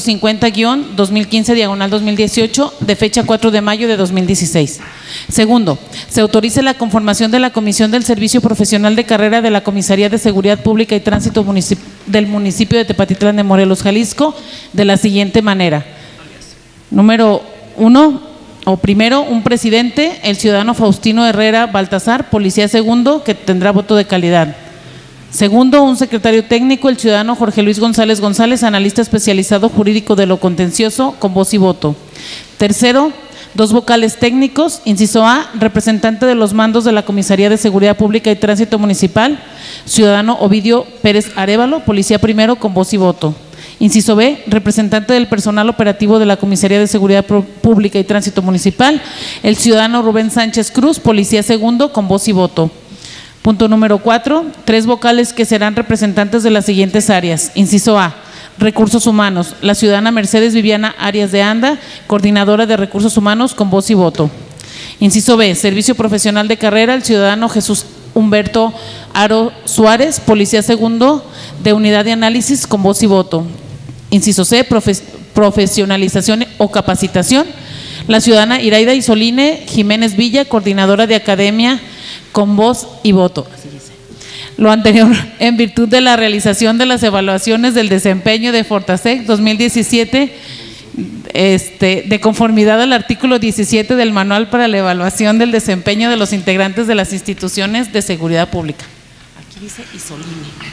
250-2015/2018 de fecha 4 de mayo de 2016. Segundo, se autorice la conformación de la Comisión del Servicio Profesional de Carrera de la Comisaría de Seguridad Pública y Tránsito del municipio de Tepatitlán de Morelos, Jalisco, de la siguiente manera. Número 1, o primero, un presidente, el ciudadano Faustino Herrera Baltasar, policía segundo, que tendrá voto de calidad. Segundo, un secretario técnico, el ciudadano Jorge Luis González González, analista especializado jurídico de lo contencioso, con voz y voto. Tercero, 2 vocales técnicos, inciso A, representante de los mandos de la Comisaría de Seguridad Pública y Tránsito Municipal, ciudadano Ovidio Pérez Arévalo, policía primero, con voz y voto. Inciso B, representante del personal operativo de la Comisaría de Seguridad Pública y Tránsito Municipal, el ciudadano Rubén Sánchez Cruz, policía segundo, con voz y voto. Punto número 4, 3 vocales que serán representantes de las siguientes áreas. Inciso A, Recursos Humanos, la ciudadana Mercedes Viviana Arias de Anda, coordinadora de Recursos Humanos, con voz y voto. Inciso B, Servicio Profesional de Carrera, el ciudadano Jesús Humberto Aro Suárez, policía segundo de Unidad de Análisis, con voz y voto. Inciso C, Profesionalización o Capacitación, la ciudadana Iraida Isoline Jiménez Villa, coordinadora de Academia, con voz y voto. Lo anterior en virtud de la realización de las evaluaciones del desempeño de Fortasec 2017 de conformidad al artículo 17 del Manual para la Evaluación del Desempeño de los Integrantes de las Instituciones de Seguridad Pública. Aquí dice Isoline.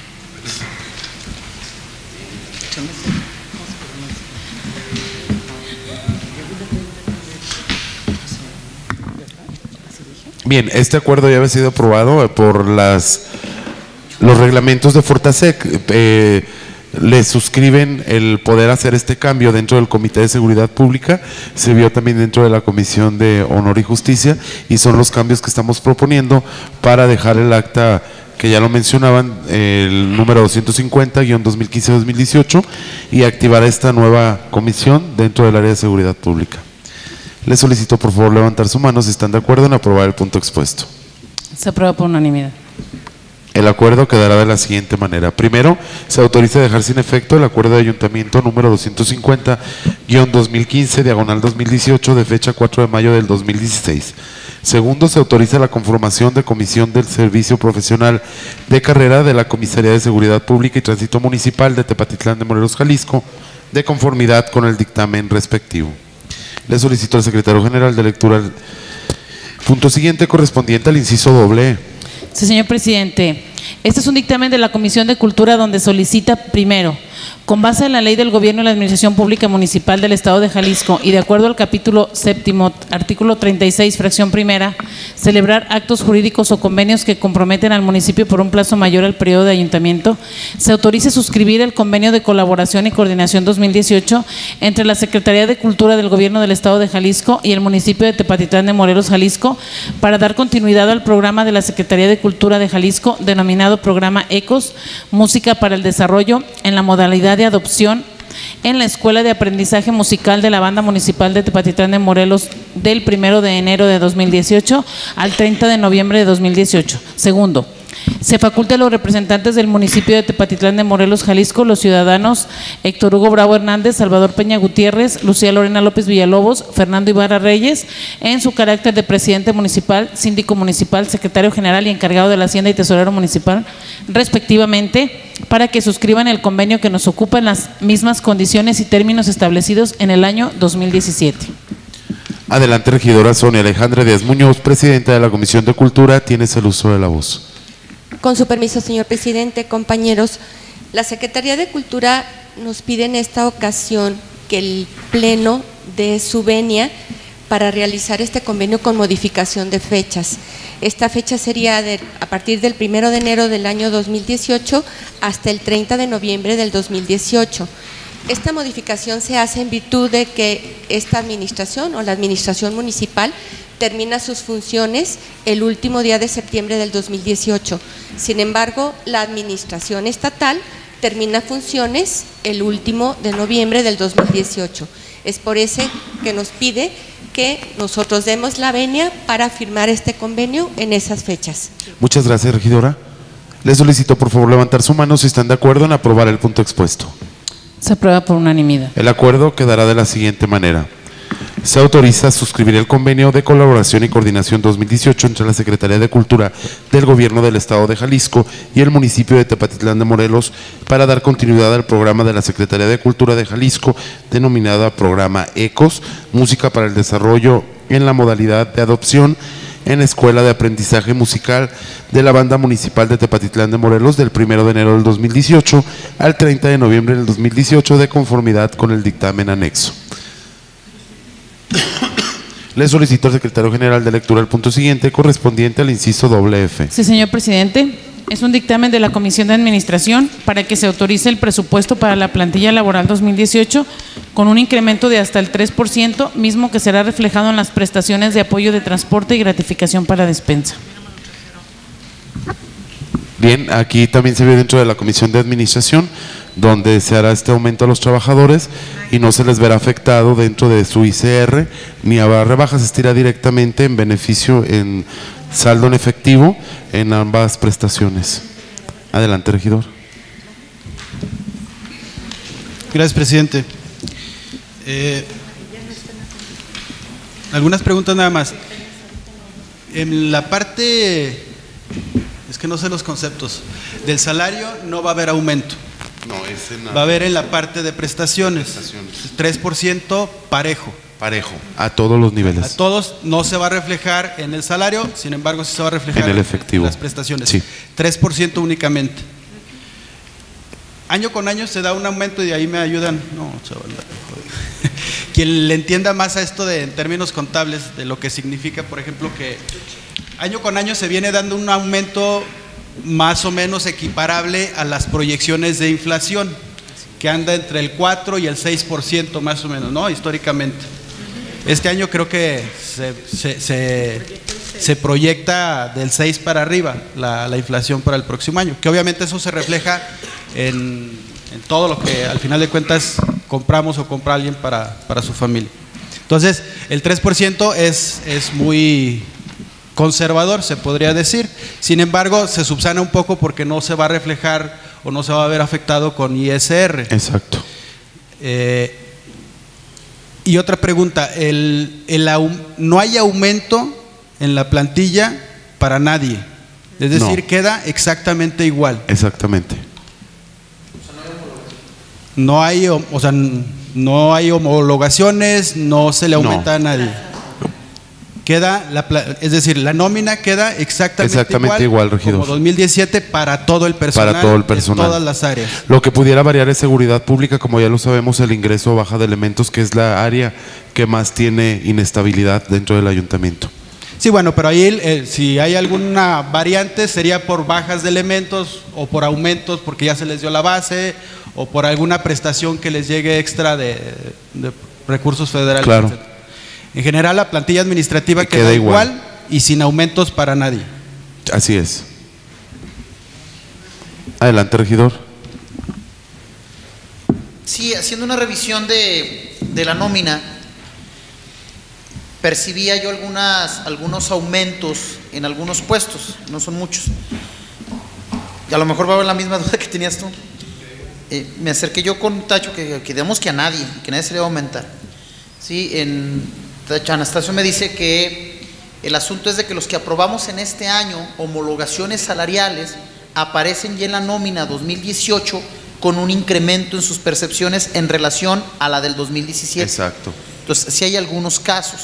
Bien, este acuerdo ya había sido aprobado por los reglamentos de Fortasec. Le suscriben el poder hacer este cambio dentro del Comité de Seguridad Pública, se vio también dentro de la Comisión de Honor y Justicia, y son los cambios que estamos proponiendo para dejar el acta que ya lo mencionaban, el número 250-2015-2018, y activar esta nueva comisión dentro del área de seguridad pública. Les solicito por favor levantar su mano si están de acuerdo en aprobar el punto expuesto. Se aprueba por unanimidad. El acuerdo quedará de la siguiente manera. Primero, se autoriza dejar sin efecto el acuerdo de ayuntamiento número 250-2015/2018 de fecha 4 de mayo del 2016. Segundo, se autoriza la conformación de comisión del Servicio Profesional de Carrera de la Comisaría de Seguridad Pública y Tránsito Municipal de Tepatitlán de Morelos, Jalisco, de conformidad con el dictamen respectivo. Le solicito al secretario general de lectura el punto siguiente correspondiente al inciso doble. Sí, señor presidente. Este es un dictamen de la Comisión de Cultura donde solicita, primero, con base en la Ley del Gobierno y la Administración Pública Municipal del Estado de Jalisco y de acuerdo al capítulo séptimo, artículo 36, fracción primera, celebrar actos jurídicos o convenios que comprometen al municipio por un plazo mayor al periodo de ayuntamiento, se autorice suscribir el convenio de colaboración y coordinación 2018 entre la Secretaría de Cultura del Gobierno del Estado de Jalisco y el municipio de Tepatitlán de Morelos, Jalisco, para dar continuidad al programa de la Secretaría de Cultura de Jalisco, denominado Programa ECOS, Música para el Desarrollo, en la modalidad de adopción en la Escuela de Aprendizaje Musical de la Banda Municipal de Tepatitlán de Morelos del 1 de enero de 2018 al 30 de noviembre de 2018. Segundo, se faculta a los representantes del municipio de Tepatitlán de Morelos, Jalisco, los ciudadanos Héctor Hugo Bravo Hernández, Salvador Peña Gutiérrez, Lucía Lorena López Villalobos, Fernando Ibarra Reyes, en su carácter de presidente municipal, síndico municipal, secretario general y encargado de la Hacienda y tesorero municipal, respectivamente, para que suscriban el convenio que nos ocupa en las mismas condiciones y términos establecidos en el año 2017. Adelante, regidora Sonia Alejandra Díaz Muñoz, presidenta de la Comisión de Cultura, tienes el uso de la voz. Con su permiso, señor presidente, compañeros, la Secretaría de Cultura nos pide en esta ocasión que el Pleno dé su venia para realizar este convenio con modificación de fechas. Esta fecha sería a partir del 1 de enero del año 2018 hasta el 30 de noviembre del 2018. Esta modificación se hace en virtud de que esta administración o la administración municipal termina sus funciones el último día de septiembre del 2018. Sin embargo, la administración estatal termina funciones el último de noviembre del 2018. Es por eso que nos pide que nosotros demos la venia para firmar este convenio en esas fechas. Muchas gracias, regidora. Le solicito por favor levantar su mano si están de acuerdo en aprobar el punto expuesto. Se aprueba por unanimidad. El acuerdo quedará de la siguiente manera. Se autoriza a suscribir el convenio de colaboración y coordinación 2018 entre la Secretaría de Cultura del Gobierno del Estado de Jalisco y el municipio de Tepatitlán de Morelos para dar continuidad al programa de la Secretaría de Cultura de Jalisco denominado Programa ECOS, Música para el Desarrollo en la modalidad de adopción en la Escuela de Aprendizaje Musical de la Banda Municipal de Tepatitlán de Morelos del 1 de enero del 2018 al 30 de noviembre del 2018 de conformidad con el dictamen anexo. Le solicito al secretario general de lectura el punto siguiente correspondiente al inciso F. Sí, señor presidente. Es un dictamen de la Comisión de Administración para que se autorice el presupuesto para la plantilla laboral 2018 con un incremento de hasta el 3%, mismo que será reflejado en las prestaciones de apoyo de transporte y gratificación para despensa. Bien, aquí también se ve dentro de la Comisión de Administración, donde se hará este aumento a los trabajadores y no se les verá afectado dentro de su ICR, ni habrá rebajas, se estirá directamente en beneficio, en saldo en efectivo en ambas prestaciones. Adelante, regidor. Gracias, presidente. Algunas preguntas nada más. En la parte, es que no sé los conceptos, del salario no va a haber aumento. No, va a haber en la parte de prestaciones. 3% parejo. Parejo, a todos los niveles. A todos, no se va a reflejar en el salario, sin embargo sí se va a reflejar en el efectivo, en las prestaciones. Sí. 3% únicamente. Año con año se da un aumento y de ahí me ayudan. No, chaval, quien le entienda más a esto en términos contables, de lo que significa, por ejemplo, que año con año se viene dando un aumento más o menos equiparable a las proyecciones de inflación, que anda entre el 4 y el 6% más o menos, ¿no? Históricamente. Este año creo que se proyecta del 6 para arriba la inflación para el próximo año, que obviamente eso se refleja en todo lo que al final de cuentas compramos o compra alguien para su familia. Entonces, el 3% es muy conservador, se podría decir. Sin embargo, se subsana un poco porque no se va a reflejar o no se va a ver afectado con ISR. Exacto. Y otra pregunta, no hay aumento en la plantilla para nadie, es decir, no. Queda exactamente igual. Exactamente. No hay, o sea, no hay homologaciones, no se le aumenta a nadie. Queda, es decir, la nómina queda exactamente igual regidor, como 2017 para todo el personal, para todo el personal, en todas las áreas. Lo que pudiera variar es seguridad pública, como ya lo sabemos, el ingreso o baja de elementos, que es la área que más tiene inestabilidad dentro del ayuntamiento. Sí, bueno, pero ahí si hay alguna variante sería por bajas de elementos o por aumentos porque ya se les dio la base o por alguna prestación que les llegue extra de recursos federales. Claro. Etc. En general la plantilla administrativa queda igual y sin aumentos para nadie. Así es. Adelante, regidor. Sí, haciendo una revisión de la nómina, percibía yo algunos aumentos en algunos puestos, no son muchos. Y a lo mejor va a haber la misma duda que tenías tú. Me acerqué yo con Tacho que digamos que a nadie, que nadie se le va a aumentar. Sí, Tacho Anastasio me dice que el asunto es de que los que aprobamos en este año homologaciones salariales aparecen ya en la nómina 2018 con un incremento en sus percepciones en relación a la del 2017. Exacto. Entonces, sí hay algunos casos.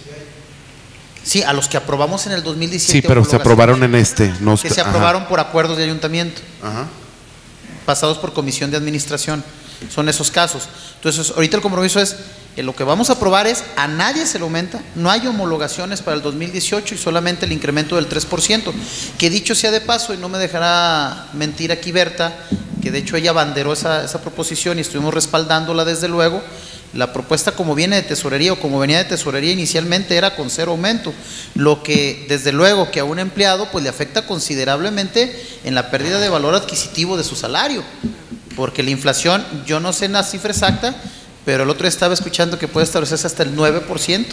Sí, a los que aprobamos en el 2017. Sí, pero se aprobaron en este. No, que se aprobaron por acuerdos de ayuntamiento. Ajá. Pasados por comisión de administración. Son esos casos. Entonces, ahorita el compromiso es, lo que vamos a aprobar es, a nadie se le aumenta, no hay homologaciones para el 2018 y solamente el incremento del 3%, que dicho sea de paso, y no me dejará mentir aquí Berta, que de hecho ella abanderó esa proposición y estuvimos respaldándola desde luego. La propuesta como viene de tesorería o como venía de tesorería inicialmente era con 0 aumento, lo que desde luego que a un empleado pues le afecta considerablemente en la pérdida de valor adquisitivo de su salario, porque la inflación, yo no sé la cifra exacta, pero el otro día estaba escuchando que puede establecerse hasta el 9%,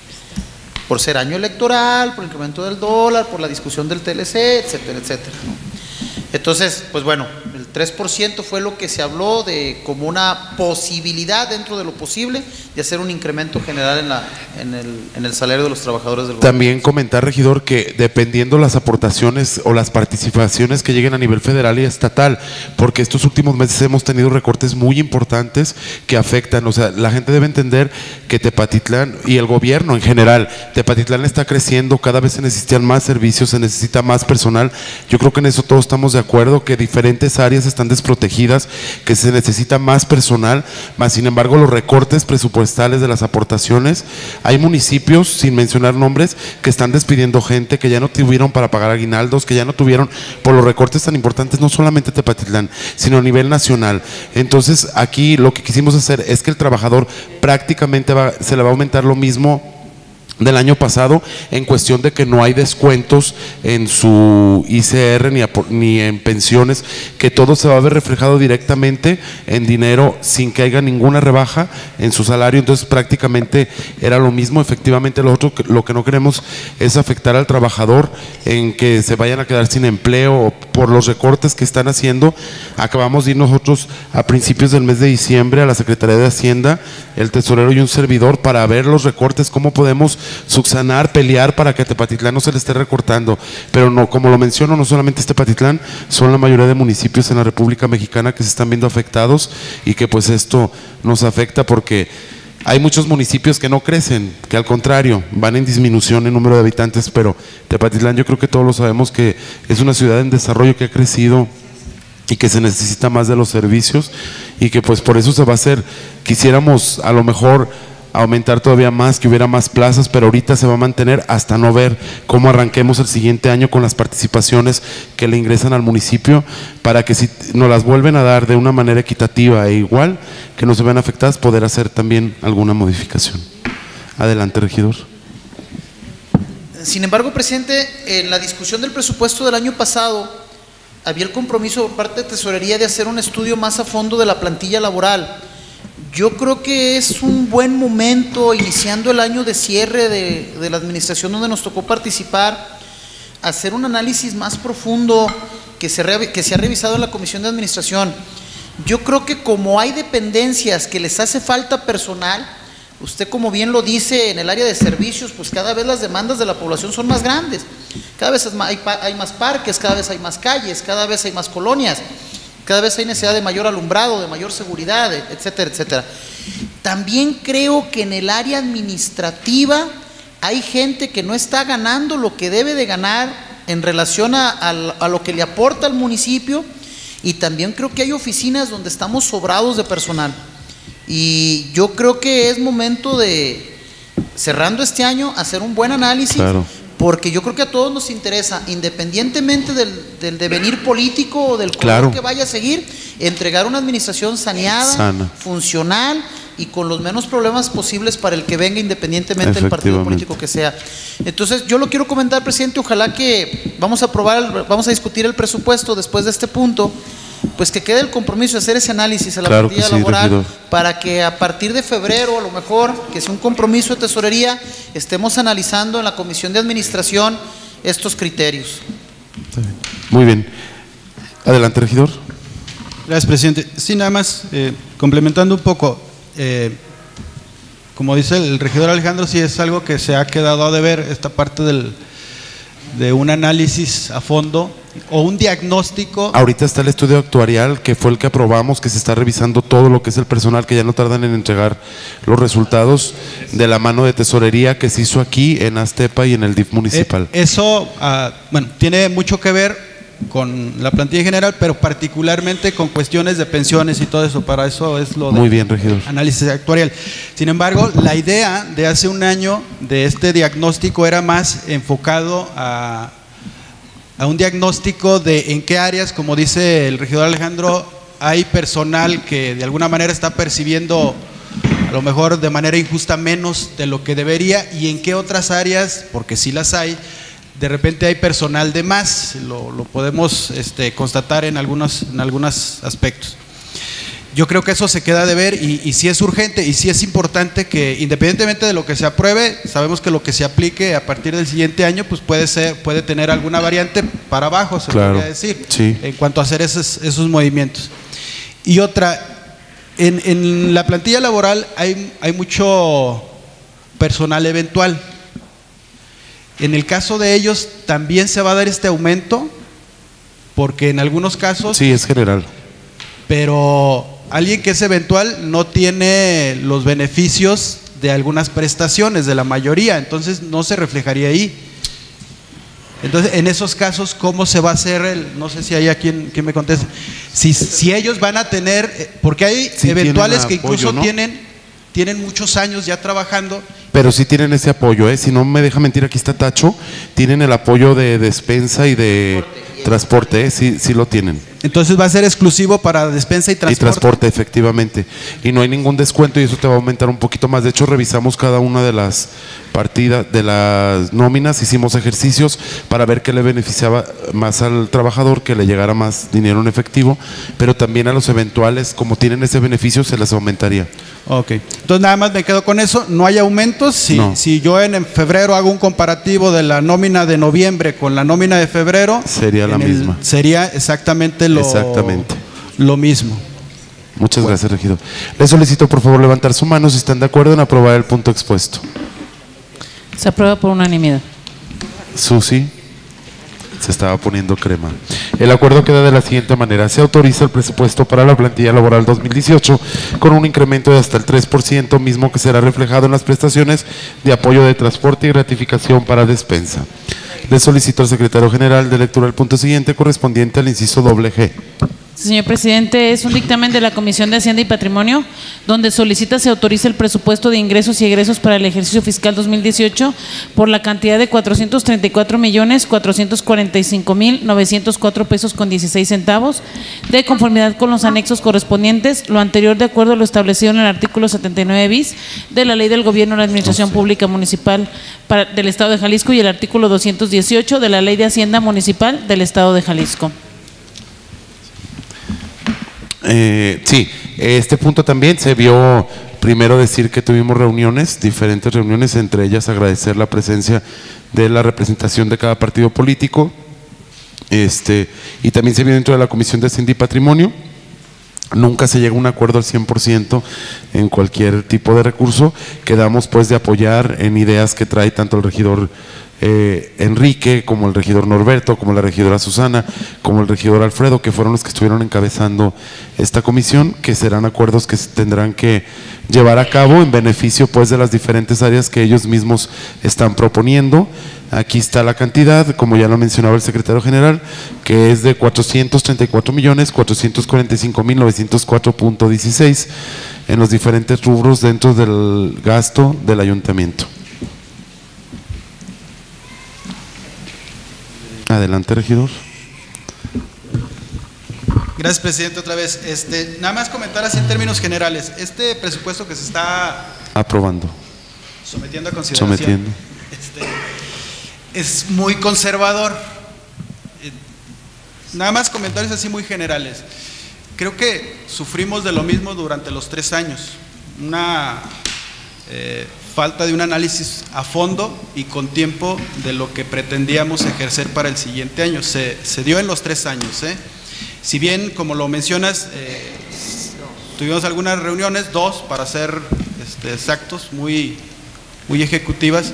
por ser año electoral, por el incremento del dólar, por la discusión del TLC, etcétera, etcétera, ¿no? Entonces, pues bueno, el 3% fue lo que se habló de como una posibilidad dentro de lo posible de hacer un incremento general en el salario de los trabajadores del gobierno. También comentar, regidor, que dependiendo las aportaciones o las participaciones que lleguen a nivel federal y estatal, porque estos últimos meses hemos tenido recortes muy importantes que afectan, o sea, la gente debe entender que Tepatitlán y el gobierno en general, Tepatitlán está creciendo, cada vez se necesitan más servicios, se necesita más personal. Yo creo que en eso todos estamos de acuerdo, que diferentes áreas están desprotegidas, que se necesita más personal, más sin embargo los recortes presupuestales de las aportaciones, hay municipios, sin mencionar nombres, que están despidiendo gente, que ya no tuvieron para pagar aguinaldos, que ya no tuvieron por los recortes tan importantes, no solamente Tepatitlán, sino a nivel nacional. Entonces aquí lo que quisimos hacer es que el trabajador prácticamente se le va a aumentar lo mismo del año pasado, en cuestión de que no hay descuentos en su ICR ni en pensiones, que todo se va a ver reflejado directamente en dinero sin que haya ninguna rebaja en su salario. Entonces prácticamente era lo mismo. Efectivamente lo que no queremos es afectar al trabajador en que se vayan a quedar sin empleo por los recortes que están haciendo. Acabamos de ir nosotros a principios del mes de diciembre a la Secretaría de Hacienda, el tesorero y un servidor, para ver los recortes, cómo podemos subsanar, pelear para que a Tepatitlán no se le esté recortando. Pero no, como lo menciono, no solamente es Tepatitlán, son la mayoría de municipios en la República Mexicana que se están viendo afectados, y que pues esto nos afecta porque hay muchos municipios que no crecen, que al contrario, van en disminución en número de habitantes, pero Tepatitlán yo creo que todos lo sabemos que es una ciudad en desarrollo que ha crecido y que se necesita más de los servicios, y que pues por eso se va a hacer, quisiéramos a lo mejor aumentar todavía más, que hubiera más plazas, pero ahorita se va a mantener hasta no ver cómo arranquemos el siguiente año con las participaciones que le ingresan al municipio, para que si nos las vuelven a dar de una manera equitativa e igual, que no se vean afectadas, poder hacer también alguna modificación. Adelante, regidor. Sin embargo, presidente, en la discusión del presupuesto del año pasado había el compromiso por parte de Tesorería de hacer un estudio más a fondo de la plantilla laboral. Yo creo que es un buen momento, iniciando el año de cierre de la administración donde nos tocó participar, hacer un análisis más profundo que se ha revisado en la Comisión de Administración. Yo creo que como hay dependencias que les hace falta personal, usted como bien lo dice, en el área de servicios, pues cada vez las demandas de la población son más grandes, cada vez hay más parques, cada vez hay más calles, cada vez hay más colonias, cada vez hay necesidad de mayor alumbrado, de mayor seguridad, etcétera, etcétera. También creo que en el área administrativa hay gente que no está ganando lo que debe de ganar en relación a lo que le aporta al municipio, y también creo que hay oficinas donde estamos sobrados de personal. Y yo creo que es momento de, cerrando este año, hacer un buen análisis. Claro. Porque yo creo que a todos nos interesa, independientemente del devenir político o del color que vaya a seguir, entregar una administración saneada, funcional y con los menos problemas posibles para el que venga, independientemente del partido político que sea. Entonces, yo lo quiero comentar, presidente, ojalá que vamos a discutir el presupuesto después de este punto, pues que quede el compromiso de hacer ese análisis a la Claro plantilla que sí, laboral, regidor. para que a partir de febrero, a lo mejor, que sea un compromiso de tesorería, estemos analizando en la Comisión de Administración estos criterios. Muy bien. Adelante, regidor. Gracias, presidente. Sí, nada más complementando un poco, como dice el regidor Alejandro, sí es algo que se ha quedado a deber, esta parte de un análisis a fondo o un diagnóstico. Ahorita está el estudio actuarial, que fue el que aprobamos, que se está revisando todo lo que es el personal, que ya no tardan en entregar los resultados de la mano de tesorería que se hizo aquí en Aztepa y en el DIF municipal. Eso, bueno, tiene mucho que ver con la plantilla en general, pero particularmente con cuestiones de pensiones y todo eso. Para eso es lo Muy bien, regidor. Análisis actuarial. Sin embargo, la idea de hace un año de este diagnóstico era más enfocado a un diagnóstico de en qué áreas, como dice el regidor Alejandro, hay personal que de alguna manera está percibiendo a lo mejor de manera injusta menos de lo que debería, y en qué otras áreas, porque sí las hay, de repente hay personal de más, lo podemos constatar en algunos aspectos. Yo creo que eso se queda de ver y sí es urgente y sí es importante que, independientemente de lo que se apruebe, sabemos que lo que se aplique a partir del siguiente año pues puede tener alguna variante para abajo, se podría decir, sí, en cuanto a hacer esos movimientos. Y otra, en la plantilla laboral hay mucho personal eventual. En el caso de ellos también se va a dar este aumento, porque en algunos casos… Sí, es general. Pero alguien que es eventual no tiene los beneficios de algunas prestaciones, de la mayoría, entonces no se reflejaría ahí. Entonces, en esos casos, ¿cómo se va a hacer no sé si hay aquí quien me conteste, si ellos van a tener, porque hay eventuales que incluso ¿no? tienen muchos años ya trabajando. Pero sí tienen ese apoyo, si no me deja mentir, aquí está Tacho, tienen el apoyo de despensa y de transporte, sí lo tienen. Entonces va a ser exclusivo para despensa y transporte. Y transporte, efectivamente. Y no hay ningún descuento y eso te va a aumentar un poquito más. De hecho, revisamos cada una de las partidas, de las nóminas, hicimos ejercicios para ver qué le beneficiaba más al trabajador, que le llegara más dinero en efectivo, pero también a los eventuales, como tienen ese beneficio, se les aumentaría. Ok, entonces nada más me quedo con eso, no hay aumentos. Si yo en febrero hago un comparativo de la nómina de noviembre con la nómina de febrero, sería la misma. Sería exactamente lo mismo. Muchas gracias, regidor. Le solicito por favor levantar su mano si están de acuerdo en aprobar el punto expuesto. Se aprueba por unanimidad. Susi, se estaba poniendo crema. El acuerdo queda de la siguiente manera: se autoriza el presupuesto para la plantilla laboral 2018 con un incremento de hasta el 3%, mismo que será reflejado en las prestaciones de apoyo de transporte y gratificación para despensa. Le solicito al secretario general de lectura el punto siguiente correspondiente al inciso G. Señor presidente, es un dictamen de la Comisión de Hacienda y Patrimonio donde solicita se autorice el presupuesto de ingresos y egresos para el ejercicio fiscal 2018 por la cantidad de 434.445.904 pesos con 16 centavos, de conformidad con los anexos correspondientes, lo anterior de acuerdo a lo establecido en el artículo 79 bis de la Ley del Gobierno de la Administración Pública Municipal del Estado de Jalisco y el artículo 218 de la Ley de Hacienda Municipal del Estado de Jalisco. Sí, este punto también se vio, primero decir que tuvimos diferentes reuniones, entre ellas agradecer la presencia de la representación de cada partido político, y también se vio dentro de la Comisión de Hacienda y Patrimonio. Nunca se llega a un acuerdo al 100% en cualquier tipo de recurso, quedamos pues de apoyar en ideas que trae tanto el regidor Enrique, como el regidor Norberto, como la regidora Susana, como el regidor Alfredo, que fueron los que estuvieron encabezando esta comisión, que serán acuerdos que se tendrán que llevar a cabo en beneficio pues de las diferentes áreas que ellos mismos están proponiendo. Aquí está la cantidad, como ya lo mencionaba el secretario general, que es de 434.445.904.16 en los diferentes rubros dentro del gasto del ayuntamiento. Adelante, regidor. Gracias, presidente, otra vez. Nada más comentar así en términos generales. Este presupuesto que se está aprobando, sometiendo a consideración, es muy conservador. Nada más comentarios así muy generales. Creo que sufrimos de lo mismo durante los 3 años. Una falta de un análisis a fondo y con tiempo de lo que pretendíamos ejercer para el siguiente año. Se dio en los 3 años. Si bien, como lo mencionas, tuvimos algunas reuniones, 2 para ser exactos, muy ejecutivas,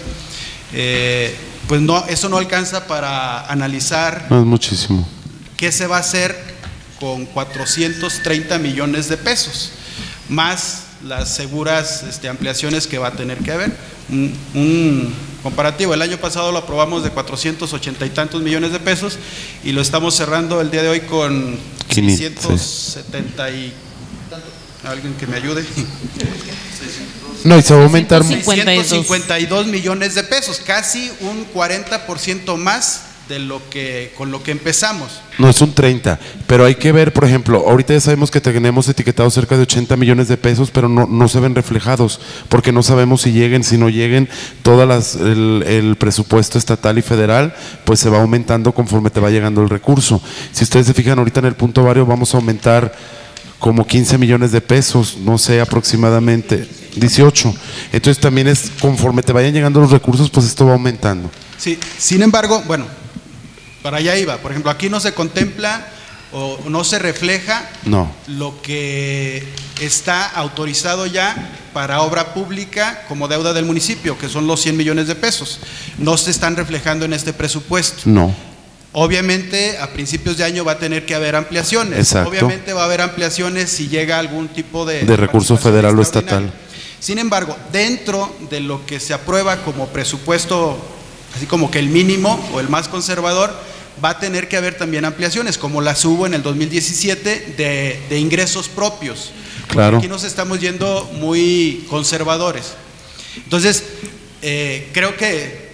pues no, eso no alcanza para analizar. No es muchísimo. ¿Qué se va a hacer con 430 millones de pesos? Más las seguras ampliaciones que va a tener que haber. Un comparativo, el año pasado lo aprobamos de 480 y tantos millones de pesos y lo estamos cerrando el día de hoy con 570 y alguien que me ayude. No, y se va a aumentar 152 millones de pesos, casi un 40% más de con lo que empezamos. No, es un 30, pero hay que ver, por ejemplo, ahorita ya sabemos que tenemos etiquetados cerca de 80 millones de pesos, pero no se ven reflejados, porque no sabemos si lleguen, si no lleguen, el presupuesto estatal y federal, pues se va aumentando conforme te va llegando el recurso. Si ustedes se fijan ahorita en el punto vario, vamos a aumentar como 15 millones de pesos, no sé, aproximadamente 18. Entonces también es conforme te vayan llegando los recursos, pues esto va aumentando. Sí, sin embargo, bueno, para allá iba. Por ejemplo, aquí no se contempla o no se refleja lo que está autorizado ya para obra pública como deuda del municipio, que son los 100 millones de pesos. No se están reflejando en este presupuesto. No. Obviamente a principios de año va a tener que haber ampliaciones. Exacto. Obviamente va a haber ampliaciones si llega algún tipo de recurso federal o estatal. Sin embargo, dentro de lo que se aprueba como presupuesto, así como que el mínimo o el más conservador, va a tener que haber también ampliaciones, como las hubo en el 2017 de ingresos propios. Claro. Aquí nos estamos yendo muy conservadores. Entonces, creo que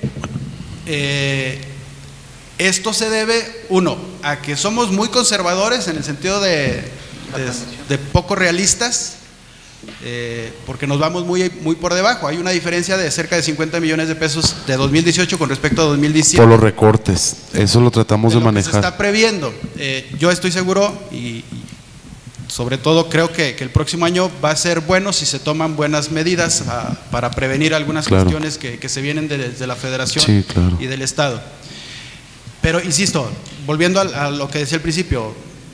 esto se debe, uno, a que somos muy conservadores en el sentido de poco realistas, porque nos vamos muy por debajo. Hay una diferencia de cerca de 50 millones de pesos de 2018 con respecto a 2017. Por los recortes, eso lo tratamos de manejar. Se está previendo. Yo estoy seguro y sobre todo creo que el próximo año va a ser bueno si se toman buenas medidas para prevenir algunas cuestiones que se vienen desde la Federación y del Estado. Pero insisto, volviendo a lo que decía al principio,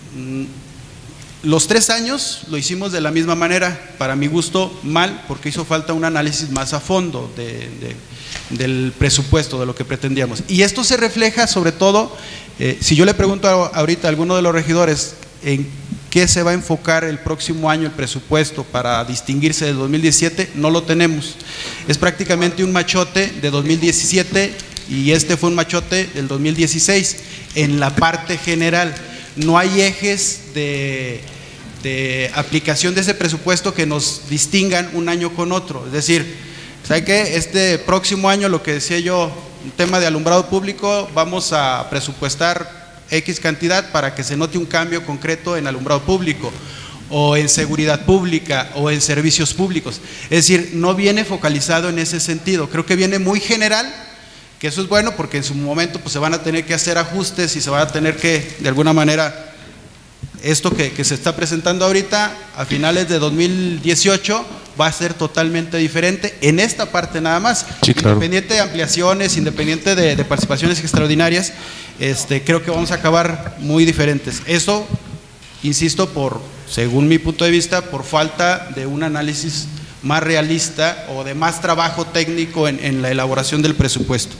los 3 años lo hicimos de la misma manera, para mi gusto mal, porque hizo falta un análisis más a fondo del presupuesto, de lo que pretendíamos. Y esto se refleja sobre todo, si yo le pregunto ahorita a alguno de los regidores en qué se va a enfocar el próximo año el presupuesto para distinguirse del 2017, no lo tenemos. Es prácticamente un machote de 2017 y este fue un machote del 2016 en la parte general. No hay ejes de aplicación de ese presupuesto que nos distingan un año con otro. Es decir, ¿sabe qué? Este próximo año, lo que decía yo, un tema de alumbrado público, vamos a presupuestar X cantidad para que se note un cambio concreto en alumbrado público, o en seguridad pública, o en servicios públicos. Es decir, no viene focalizado en ese sentido. Creo que viene muy general, que eso es bueno porque en su momento pues se van a tener que hacer ajustes y se va a tener que, de alguna manera, esto que se está presentando ahorita a finales de 2018 va a ser totalmente diferente en esta parte nada más. Sí, claro. Independiente de ampliaciones, independiente de participaciones extraordinarias, creo que vamos a acabar muy diferentes. Eso, insisto, según mi punto de vista, por falta de un análisis más realista o de más trabajo técnico en la elaboración del presupuesto.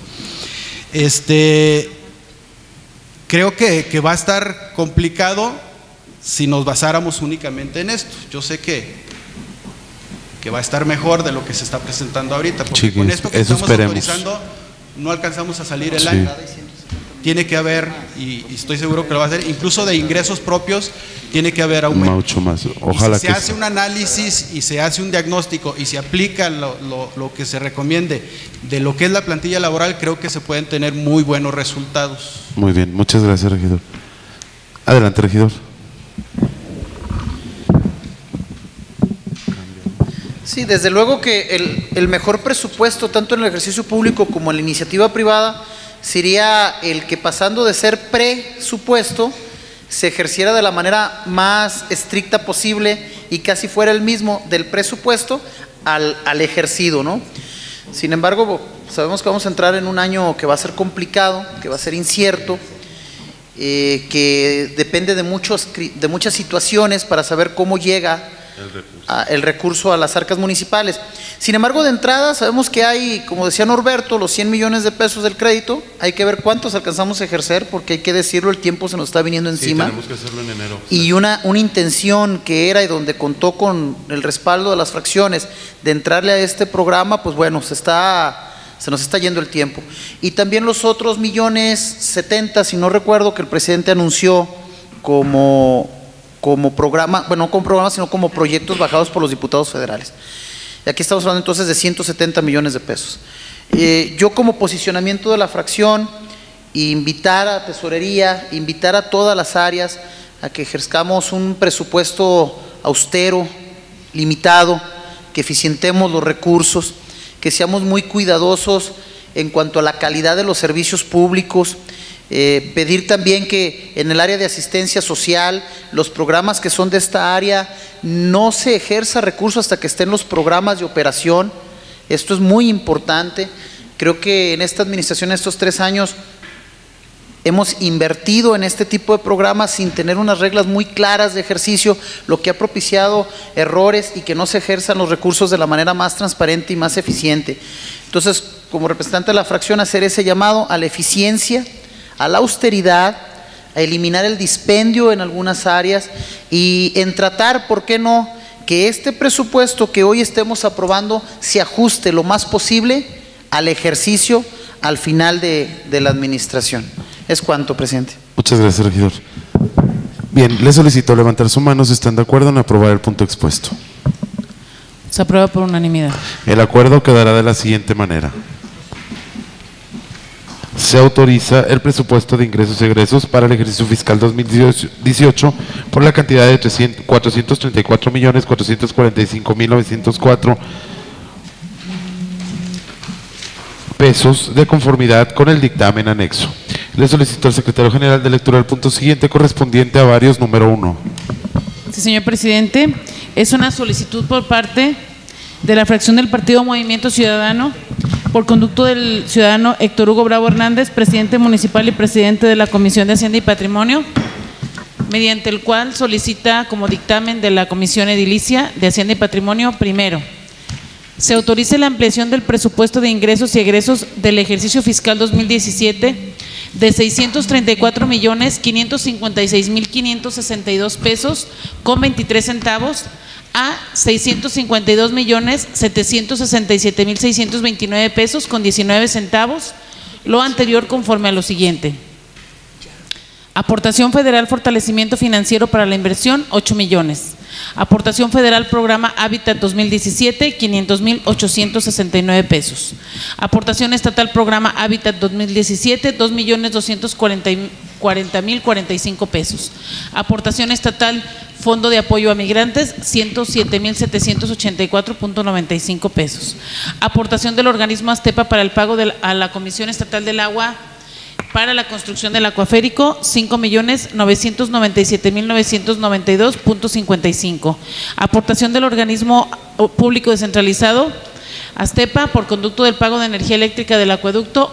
Creo que va a estar complicado si nos basáramos únicamente en esto. Yo sé que va a estar mejor de lo que se está presentando ahorita, porque con esto que estamos autorizando no alcanzamos a salir el año. Tiene que haber, y estoy seguro que lo va a hacer, incluso de ingresos propios, tiene que haber aumento. Mucho más. Ojalá y si se hace un análisis y se hace un diagnóstico y se aplica lo que se recomiende de lo que es la plantilla laboral, creo que se pueden tener muy buenos resultados. Muy bien, muchas gracias, regidor. Adelante, regidor. Sí, desde luego que el mejor presupuesto, tanto en el ejercicio público como en la iniciativa privada, sería el que, pasando de ser presupuesto, se ejerciera de la manera más estricta posible y casi fuera el mismo del presupuesto al ejercido, ¿no? Sin embargo, sabemos que vamos a entrar en un año que va a ser complicado, que va a ser incierto, que depende de muchas situaciones para saber cómo llega el recurso a las arcas municipales. Sin embargo, de entrada sabemos que hay, como decía Norberto, los 100 millones de pesos del crédito. Hay que ver cuántos alcanzamos a ejercer, porque hay que decirlo, el tiempo se nos está viniendo encima. Sí, tenemos que hacerlo en enero. Y una intención que era y donde contó con el respaldo de las fracciones de entrarle a este programa, pues bueno, se nos está yendo el tiempo. Y también los otros 1.070.000, si no recuerdo, que el presidente anunció como programa, bueno, no como programa, sino como proyectos bajados por los diputados federales. Y aquí estamos hablando entonces de 170 millones de pesos. Yo, como posicionamiento de la fracción, invitar a tesorería, invitar a todas las áreas a que ejerzcamos un presupuesto austero, limitado, que eficientemos los recursos, que seamos muy cuidadosos en cuanto a la calidad de los servicios públicos. Pedir también que en el área de asistencia social, los programas que son de esta área, no se ejerza recurso hasta que estén los programas de operación. Esto es muy importante. Creo que en esta administración, en estos 3 años, hemos invertido en este tipo de programas sin tener unas reglas muy claras de ejercicio, lo que ha propiciado errores y que no se ejerzan los recursos de la manera más transparente y más eficiente. Entonces, como representante de la fracción, hacer ese llamado a la eficiencia, a la austeridad, a eliminar el dispendio en algunas áreas y en tratar, ¿por qué no?, que este presupuesto que hoy estemos aprobando se ajuste lo más posible al ejercicio al final de la administración. Es cuanto, presidente. Muchas gracias, regidor. Bien, le solicito levantar su mano si están de acuerdo en aprobar el punto expuesto. Se aprueba por unanimidad. El acuerdo quedará de la siguiente manera. Se autoriza el presupuesto de ingresos y egresos para el ejercicio fiscal 2018 por la cantidad de 434.445.904 pesos de conformidad con el dictamen anexo. Le solicito al secretario general de lectura el punto siguiente correspondiente a varios número 1. Sí, señor presidente. Es una solicitud por parte de la fracción del Partido Movimiento Ciudadano, por conducto del ciudadano Héctor Hugo Bravo Hernández, presidente municipal y presidente de la Comisión de Hacienda y Patrimonio, mediante el cual solicita como dictamen de la Comisión Edilicia de Hacienda y Patrimonio, primero, se autorice la ampliación del presupuesto de ingresos y egresos del ejercicio fiscal 2017 de 634.556.562 pesos con 23 centavos a 652.767.629 pesos con 19 centavos, lo anterior conforme a lo siguiente. Aportación federal fortalecimiento financiero para la inversión, 8 millones. Aportación federal programa Hábitat 2017, 500.869 pesos. Aportación estatal programa Hábitat 2017, 2.240.045 pesos. Aportación estatal Fondo de Apoyo a Migrantes, 107.784.95 pesos. Aportación del organismo Aztepa para el pago a la Comisión Estatal del Agua para la construcción del acuaférico, 5.997.992.55. Aportación del organismo público descentralizado Aztepa por conducto del pago de energía eléctrica del acueducto,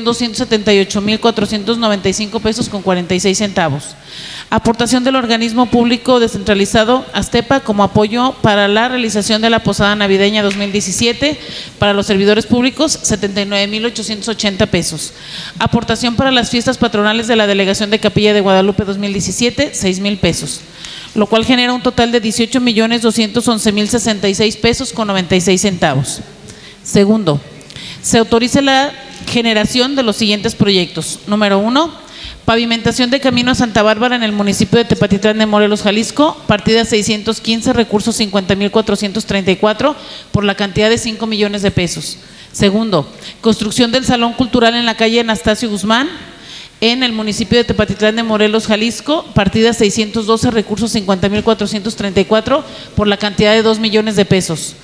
1.278.495 pesos con 46 centavos. Aportación del organismo público descentralizado Aztepa como apoyo para la realización de la posada navideña 2017 para los servidores públicos, 79.880 pesos. Aportación para las fiestas patronales de la delegación de Capilla de Guadalupe 2017, 6,000 pesos, lo cual genera un total de 18.211.066 pesos con 96 centavos. Segundo, se autoriza la generación de los siguientes proyectos. Número 1, pavimentación de camino a Santa Bárbara en el municipio de Tepatitlán de Morelos, Jalisco, partida 615, recursos 50.434 por la cantidad de 5 millones de pesos. Segundo, construcción del Salón Cultural en la calle Anastasio Guzmán, en el municipio de Tepatitlán de Morelos, Jalisco, partida 612, recursos 50.434 por la cantidad de 2 millones de pesos.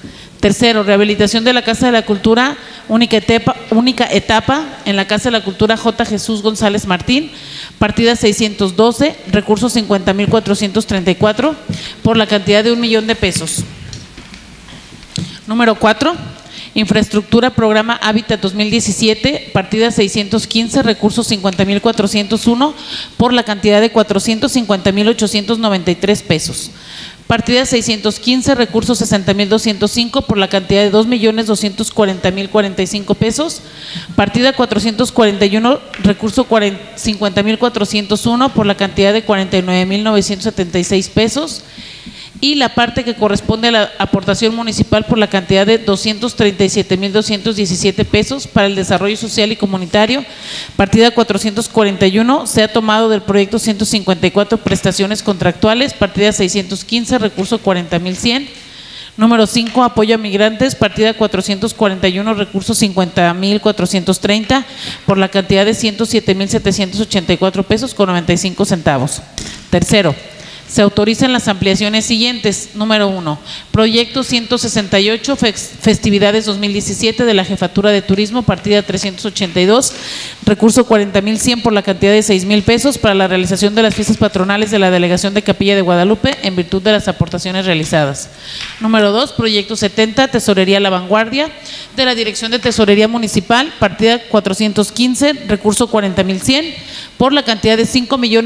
Tercero, rehabilitación de la Casa de la Cultura, única etapa en la Casa de la Cultura J. Jesús González Martín, partida 612, recursos 50,434 por la cantidad de 1 millón de pesos. Número 4, infraestructura programa Hábitat 2017, partida 615, recursos 50,401 por la cantidad de 450,893 pesos. Partida 615, recursos 60,205 por la cantidad de 2,240,045 pesos. Partida 441, recurso 50,401 por la cantidad de 49,976 pesos. Y la parte que corresponde a la aportación municipal por la cantidad de 237,217 pesos para el desarrollo social y comunitario. Partida 441 se ha tomado del proyecto 154 prestaciones contractuales, partida 615, recurso 40,100. Número 5, apoyo a migrantes, partida 441, recursos 50,430 por la cantidad de 107,784 pesos con 95 centavos. Tercero, se autorizan las ampliaciones siguientes. Número 1, proyecto 168, festividades 2017 de la Jefatura de Turismo, partida 382, recurso 40,100 por la cantidad de 6,000 pesos para la realización de las fiestas patronales de la Delegación de Capilla de Guadalupe en virtud de las aportaciones realizadas. Número 2, proyecto 70, Tesorería La Vanguardia de la Dirección de Tesorería Municipal, partida 415, recurso 40,100 por la cantidad de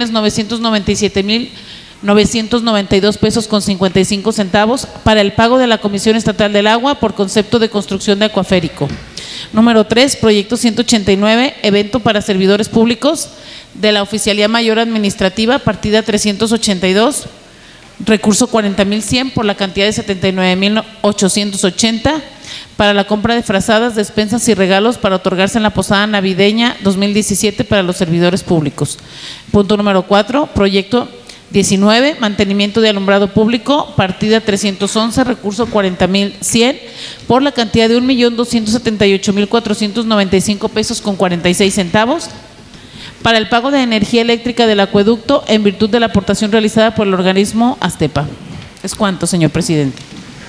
5,997,992 pesos con 55 centavos para el pago de la Comisión Estatal del Agua por concepto de construcción de acuaférico. Número 3, proyecto 189, evento para servidores públicos de la Oficialía Mayor Administrativa, partida 382, recurso 40,100 por la cantidad de 79,880 para la compra de frazadas, despensas y regalos para otorgarse en la posada navideña 2017 para los servidores públicos. Punto número 4, proyecto 19, mantenimiento de alumbrado público, partida 311, recurso 40,100 por la cantidad de 1,278,495 pesos con 46 centavos para el pago de energía eléctrica del acueducto en virtud de la aportación realizada por el organismo Aztepa. ¿Es cuánto, señor presidente?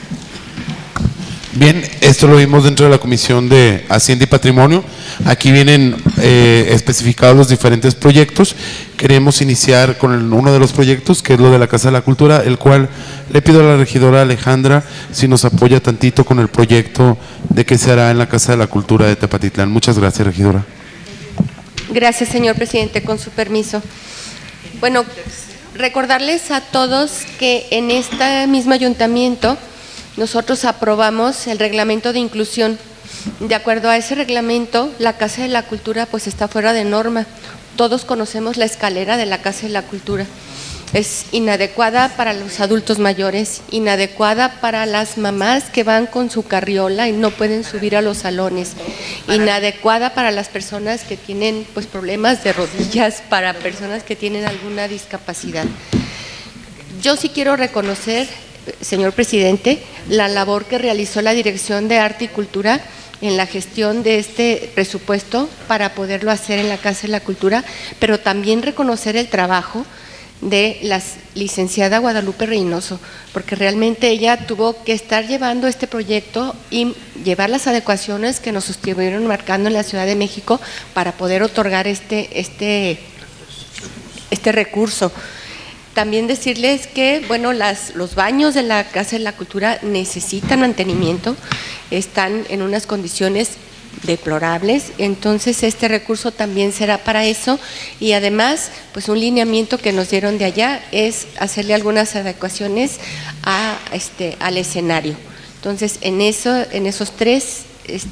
Bien, esto lo vimos dentro de la Comisión de Hacienda y Patrimonio. Aquí vienen especificados los diferentes proyectos. Queremos iniciar con uno de los proyectos, que es lo de la Casa de la Cultura, el cual le pido a la regidora Alejandra si nos apoya tantito con el proyecto de que se hará en la Casa de la Cultura de Tepatitlán. Muchas gracias, regidora. Gracias, señor presidente, con su permiso. Bueno, recordarles a todos que en este mismo ayuntamiento nosotros aprobamos el reglamento de inclusión. De acuerdo a ese reglamento, la Casa de la Cultura pues está fuera de norma. Todos conocemos la escalera de la Casa de la Cultura. Es inadecuada para los adultos mayores, inadecuada para las mamás que van con su carriola y no pueden subir a los salones, inadecuada para las personas que tienen pues problemas de rodillas, para personas que tienen alguna discapacidad. Yo sí quiero reconocer, señor presidente, la labor que realizó la Dirección de Arte y Cultura en la gestión de este presupuesto para poderlo hacer en la Casa de la Cultura, pero también reconocer el trabajo de la licenciada Guadalupe Reynoso, porque realmente ella tuvo que estar llevando este proyecto y llevar las adecuaciones que nos estuvieron marcando en la Ciudad de México para poder otorgar este recurso. También decirles que, bueno, los baños de la Casa de la Cultura necesitan mantenimiento, están en unas condiciones deplorables, entonces este recurso también será para eso y además, pues un lineamiento que nos dieron de allá es hacerle algunas adecuaciones al escenario. Entonces, en esos tres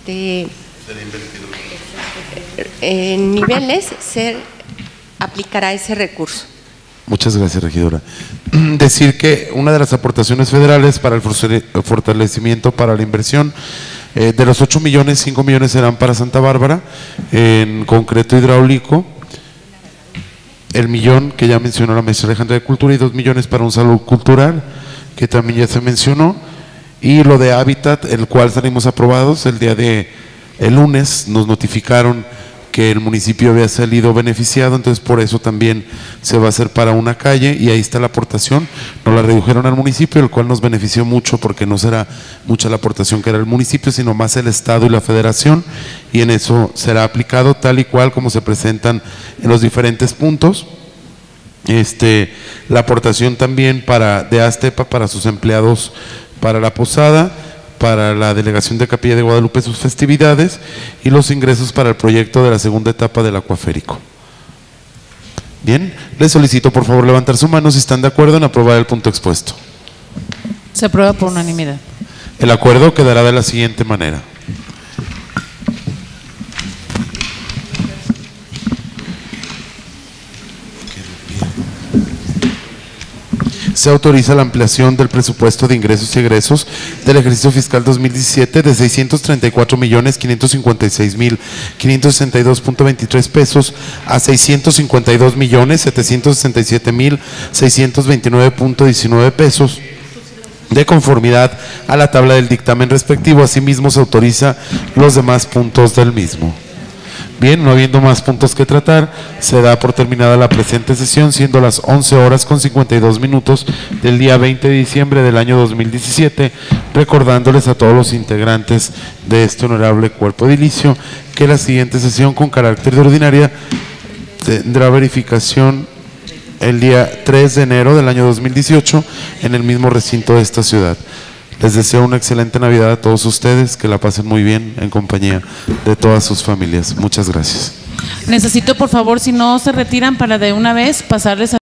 niveles se aplicará ese recurso. Muchas gracias, regidora. Decir que una de las aportaciones federales para el fortalecimiento para la inversión, de los 8 millones, 5 millones serán para Santa Bárbara, en concreto hidráulico, el millón que ya mencionó la maestra Alejandra de Cultura y 2 millones para un salud cultural, que también ya se mencionó, y lo de Hábitat, el cual salimos aprobados el día de el lunes, nos notificaron que el municipio había salido beneficiado, entonces por eso también se va a hacer para una calle y ahí está la aportación. Nos la redujeron al municipio, el cual nos benefició mucho porque no será mucha la aportación que era el municipio, sino más el Estado y la Federación, y en eso será aplicado tal y cual como se presentan en los diferentes puntos. La aportación también de Aztepa para sus empleados, para la posada, para la delegación de Capilla de Guadalupe sus festividades, y los ingresos para el proyecto de la segunda etapa del acuaférico. Bien, les solicito por favor levantar su mano si están de acuerdo en aprobar el punto expuesto. Se aprueba por unanimidad. El acuerdo quedará de la siguiente manera. Se autoriza la ampliación del presupuesto de ingresos y egresos del ejercicio fiscal 2017 de 634.556.562.23 pesos a 652.767.629.19 pesos, de conformidad a la tabla del dictamen respectivo. Asimismo, se autoriza los demás puntos del mismo. Bien, no habiendo más puntos que tratar, se da por terminada la presente sesión, siendo las 11:52 del día 20 de diciembre del año 2017, recordándoles a todos los integrantes de este honorable cuerpo edilicio que la siguiente sesión con carácter de ordinaria tendrá verificación el día 3 de enero del año 2018 en el mismo recinto de esta ciudad. Les deseo una excelente Navidad a todos ustedes, que la pasen muy bien en compañía de todas sus familias. Muchas gracias. Necesito, por favor, si no se retiran, para de una vez pasarles a